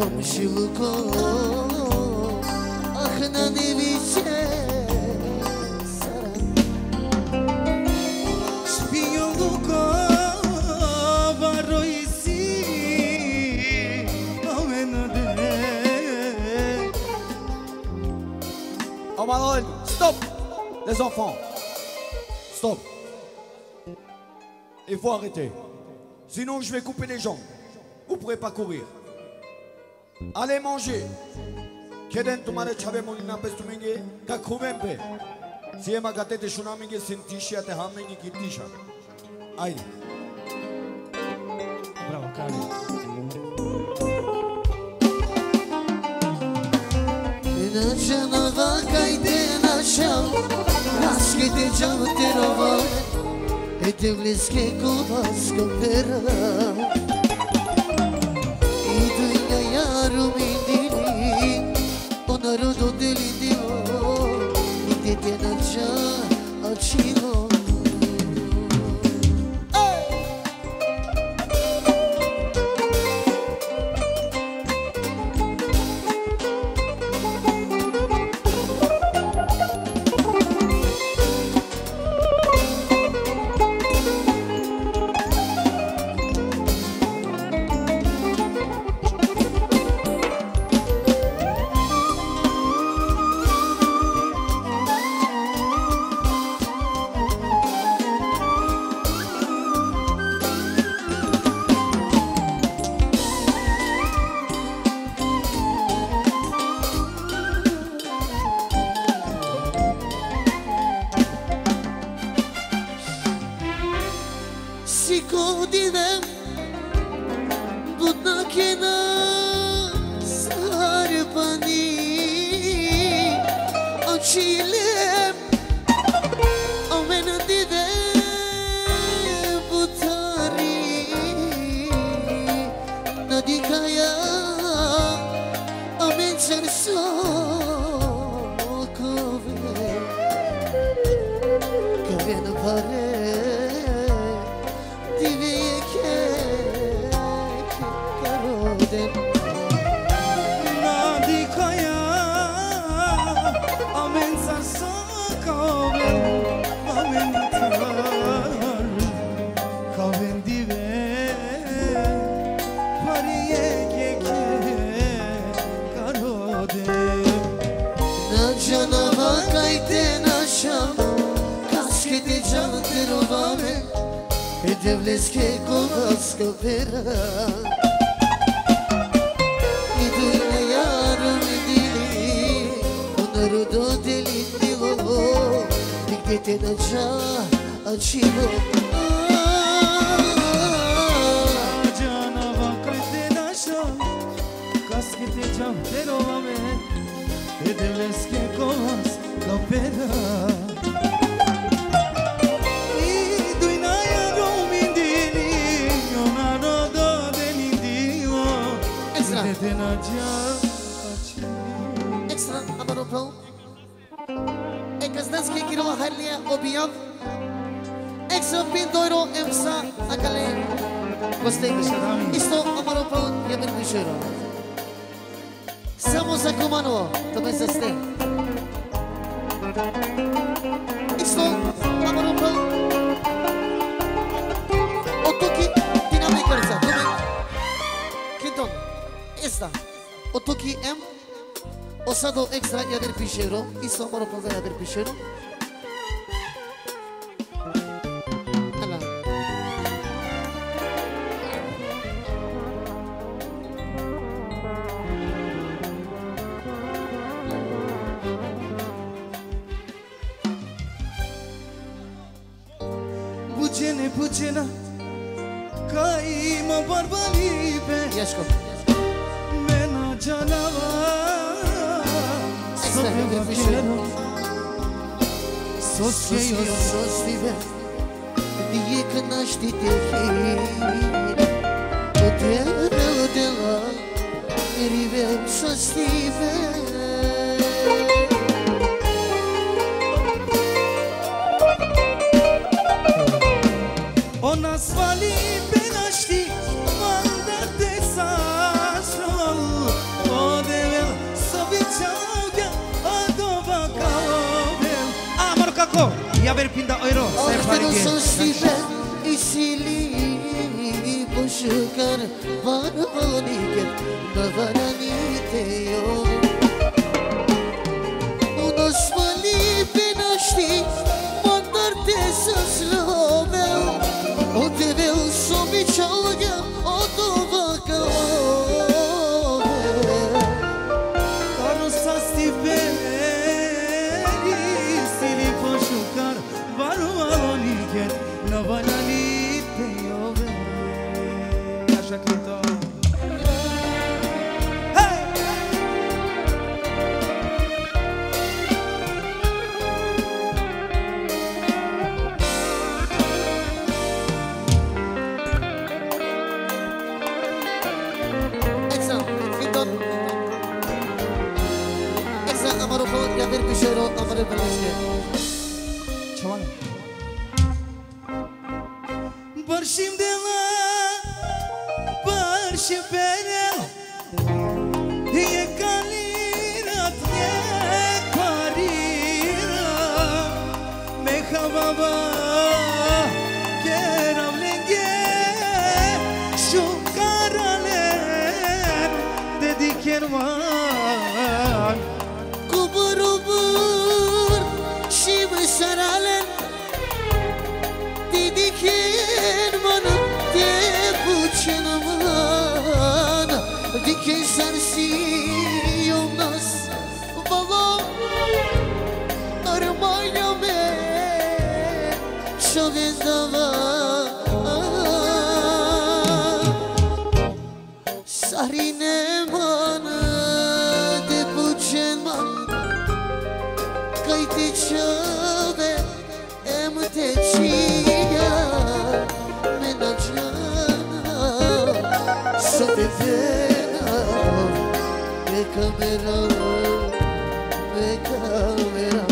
komşuluk ol Ahına ne biçer Spionluk var o isi Avenade Amarol, stop. Les enfants, stop. Il faut arrêter. Sinon, je vais couper les jambes. Vous ne pourrez pas courir. Allez manger. Keden tumare chabe molina pestumenge ka khumempe. Siema gatete shunamenge sintisha te hamenge kitisha. Ai. Bravo, Cali. Nașana vacai de nașam Rasche de geam te rovare E te vleske kovasco pera I duina jaru mindili Ona rodo delindilo I te te naša achilo Devleske kovasko pera I duine jaru midili Onaru do delindilo Nigde te nađa achilo Jana vakaj te našam Kaske te jam te rovame E devleske kovasko pera Extra, Amaropol E gazdanske kirova harlia obijav Extra pindoiro emsa akale Gostei, isto Amaropol je ben mišero Samo za Kumanovo, também za ste Isto Amaropol Otoki dinamikarca, também Clinton Esta Otoki M Osado extra jader pišero Isto Amaropol za jader pišero Hala Bucene, bucena Caima barbalive Jaško Mena canava Extra jader pišero Soskejo Sostive Nije knašti tehi Odela, odela Rivem sostive Ona svali benašti Manda te sašol ver pinda euro. Se Altı pare nasıl ge. stipe isili boşukar var vanike Navananite yo Unosmali penaşti Mandar tesas lovel O tevel somi çalga O duvaka Carosa stipe isili boşukar var vanike Navananite yo. Așa cântă. Exact, Finton Exact, amaro po, ja ver pișero, amaro penaști Ce oameni? Bărșim de la Bărși perel E calirat e carira Meha baba Keram lenge Şukaralen Dedikerman Kubur ubur și măsăralen Didiken bana te buçen mana Diken sarsi yomnas Baba armaya me Şovez dava Sarine mana te buçen mana Kai te çave em te chia Menajana Să te vena Pe camera Pe camera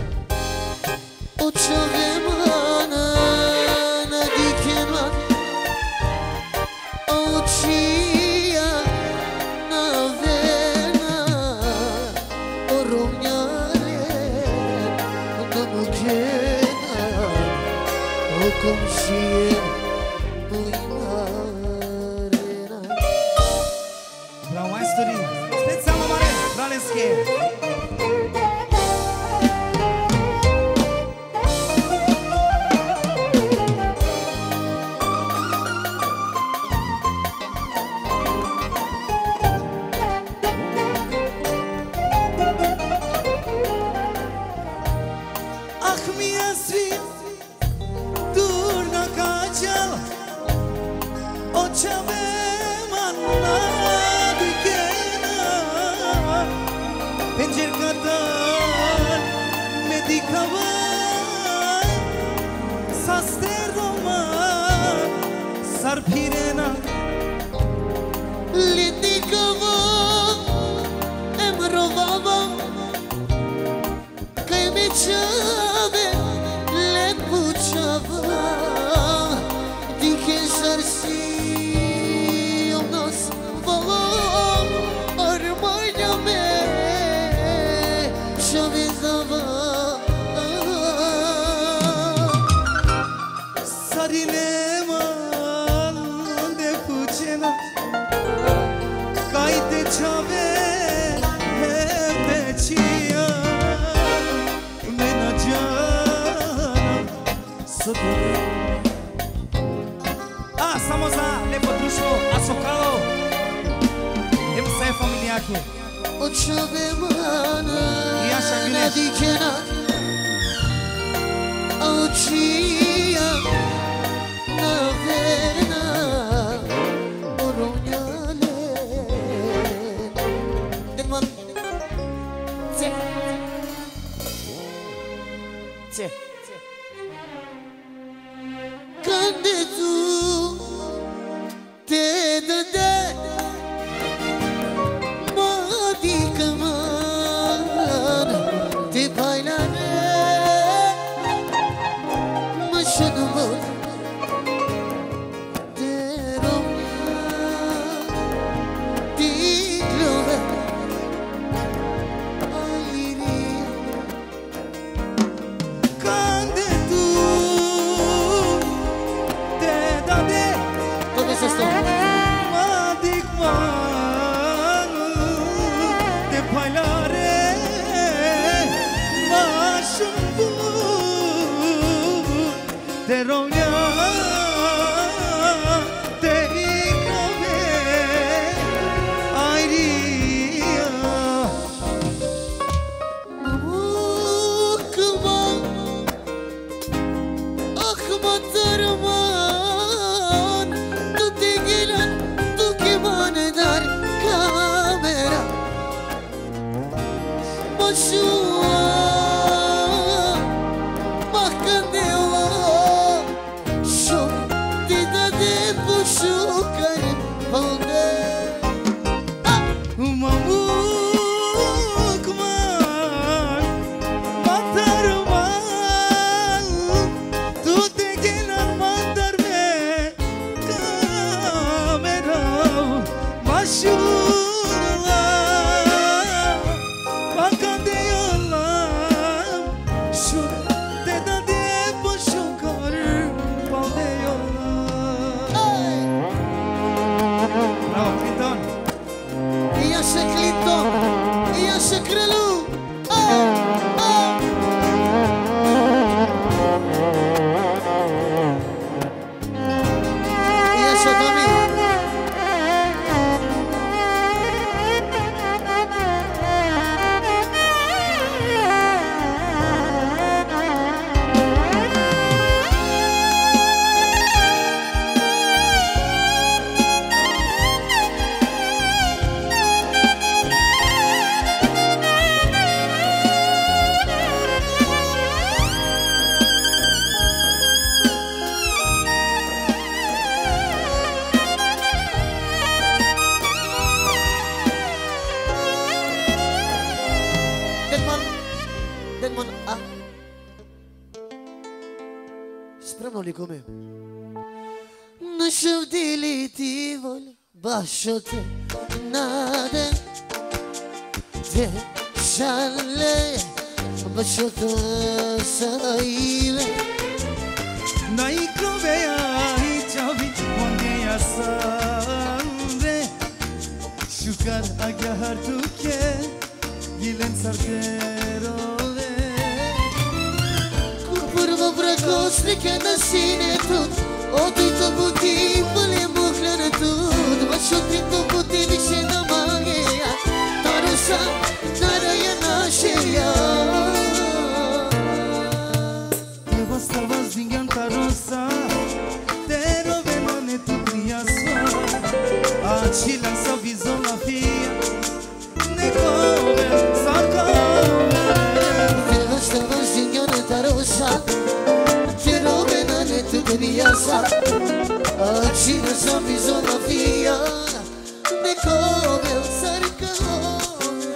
O çave mana Nadiken man O chia Navena O romnjale Da mu kena O komşiye Bujmarena Bravo, mai story. Specijalno mare, Bralenske. Ah mi svit durna kaçal O çave manna dikena Pencer kadar medikava Saster doma sarpirena Lindikava Emrovava Kaj me čave Let pučava Dike sarsi Omnos Valam Armanja me Šavezava Sarineman de pucena Kaj te čave de cia Menajana Sobe Ah, samo za lepo društvo Asokalo Em sve familijake O čave mana Jaša Güneş. Nadikena O čija Naverna O romnjale Denman Ce Ce Când tu te dădeai Madică mană Te bailare Mă șănămă Te română Te glove Airia Când te roja te igrave ajria. Akma, akma tarman, tu te gilan, tu ke manedar kamera. Mashua, mahkandeva, shok te dade pushu karim bande. Mamukman, matarman, tu te gilan mandarme kamera. Mashua, mahkandeyalam, shok te dade pushu karim bandeyalam. Bravo, Clinton. Iașe Clinton, iașe Crelu. Ah, ah. Iașe Domi. Delman, Delman, ah. Spremno come. Nascev dili ti vol, bacio te, nade, te šale, bacio te saive. Naikroveja i čavi mongeja samre Shukar agar tuke gilen sarterove Curva vrăcostrică de sine tot, o tu puti păle muclă tot, bacio te tu puti dice na magia, tarusa naraya nasheya. Te vas salvas dingan tarosa Te rovenone tu triasva Acilan sa vizon la fia Ne kove sa kove Te vas dingan tarosa Te rovenone tu triasva Acilan sa vizon la fia Ne kove sa kove.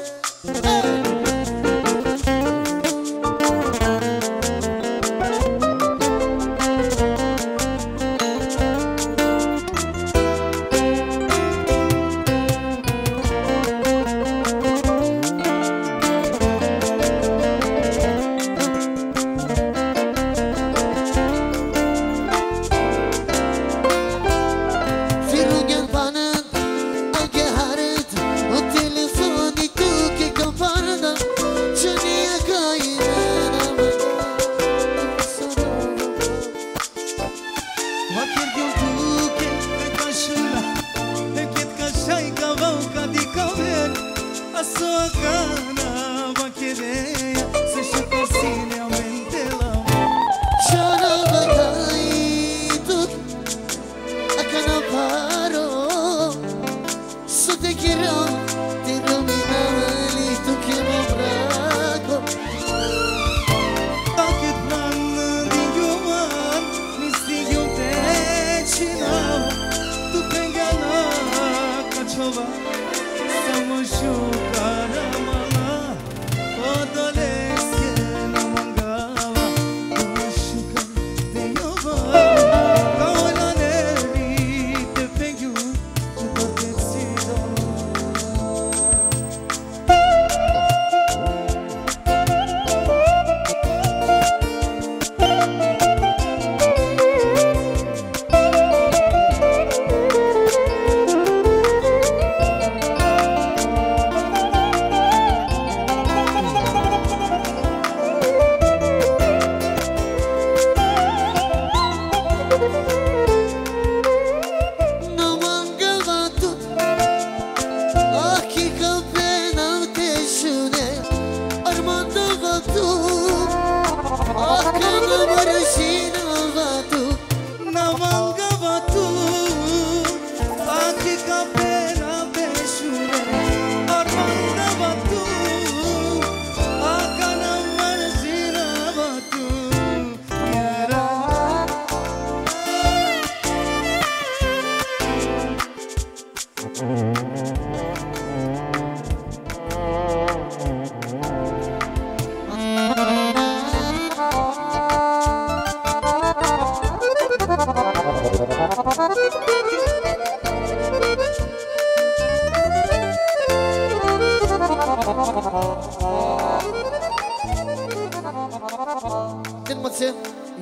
Firugan banat, al geharet, o telefoni tu ke kamparat.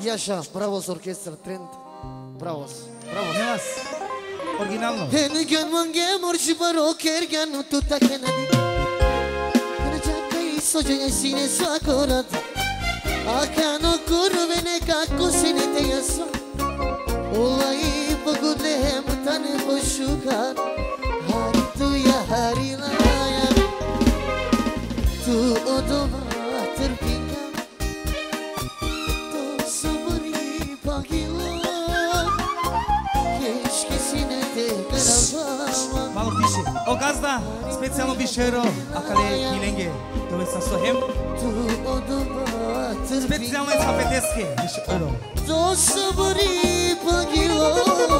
zi așa, bravos orchestra, trend, bravos, bravos. Nemas, originalno. Heni gön mange morci baro kergen tuta kenadi. Kana chakai soja sine swakorat. Akano kurvene kakko sine te yaso. Olay bugune hem tane boşukan. Hari tu ya hari laya. Tu odova terpinga. Tu sabri pagilo. Keşke sine te karavama. Malo tiše. O gazda, specijalno bišero, akale kilenge. To je sa sohem. Tu odova terpinga. Specijalno je sa peteske, biše euro. Tu sabri pagilo.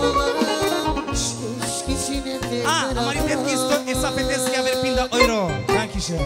Keşke sine te A, amari tetki isto e sa peteske aver pinda euro. Dankiše.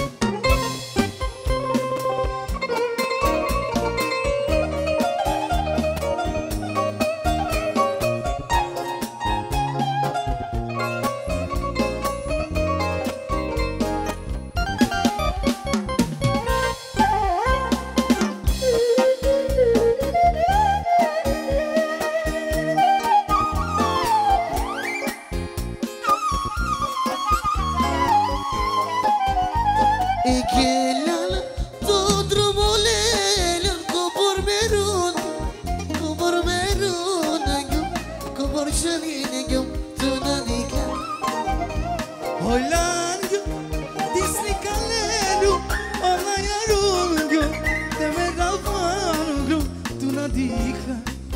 Holandio, Disney Calelu, ona yarulgu, deme galvangu, tu na dikla.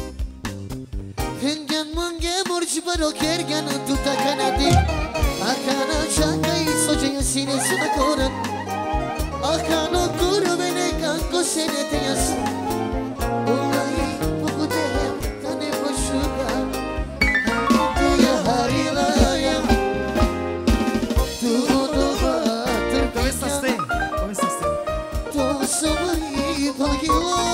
Hengen mange borç baro kergen tuta kanadi. Akana chakai soja sine swakorat. Akano kurvene kakko sine te yaso. Olay bugune hem tane boşukan. Tu ya hari laya. Tu odova terpinga. Come sta ste? Come sta ste? Tu sabri pagilo.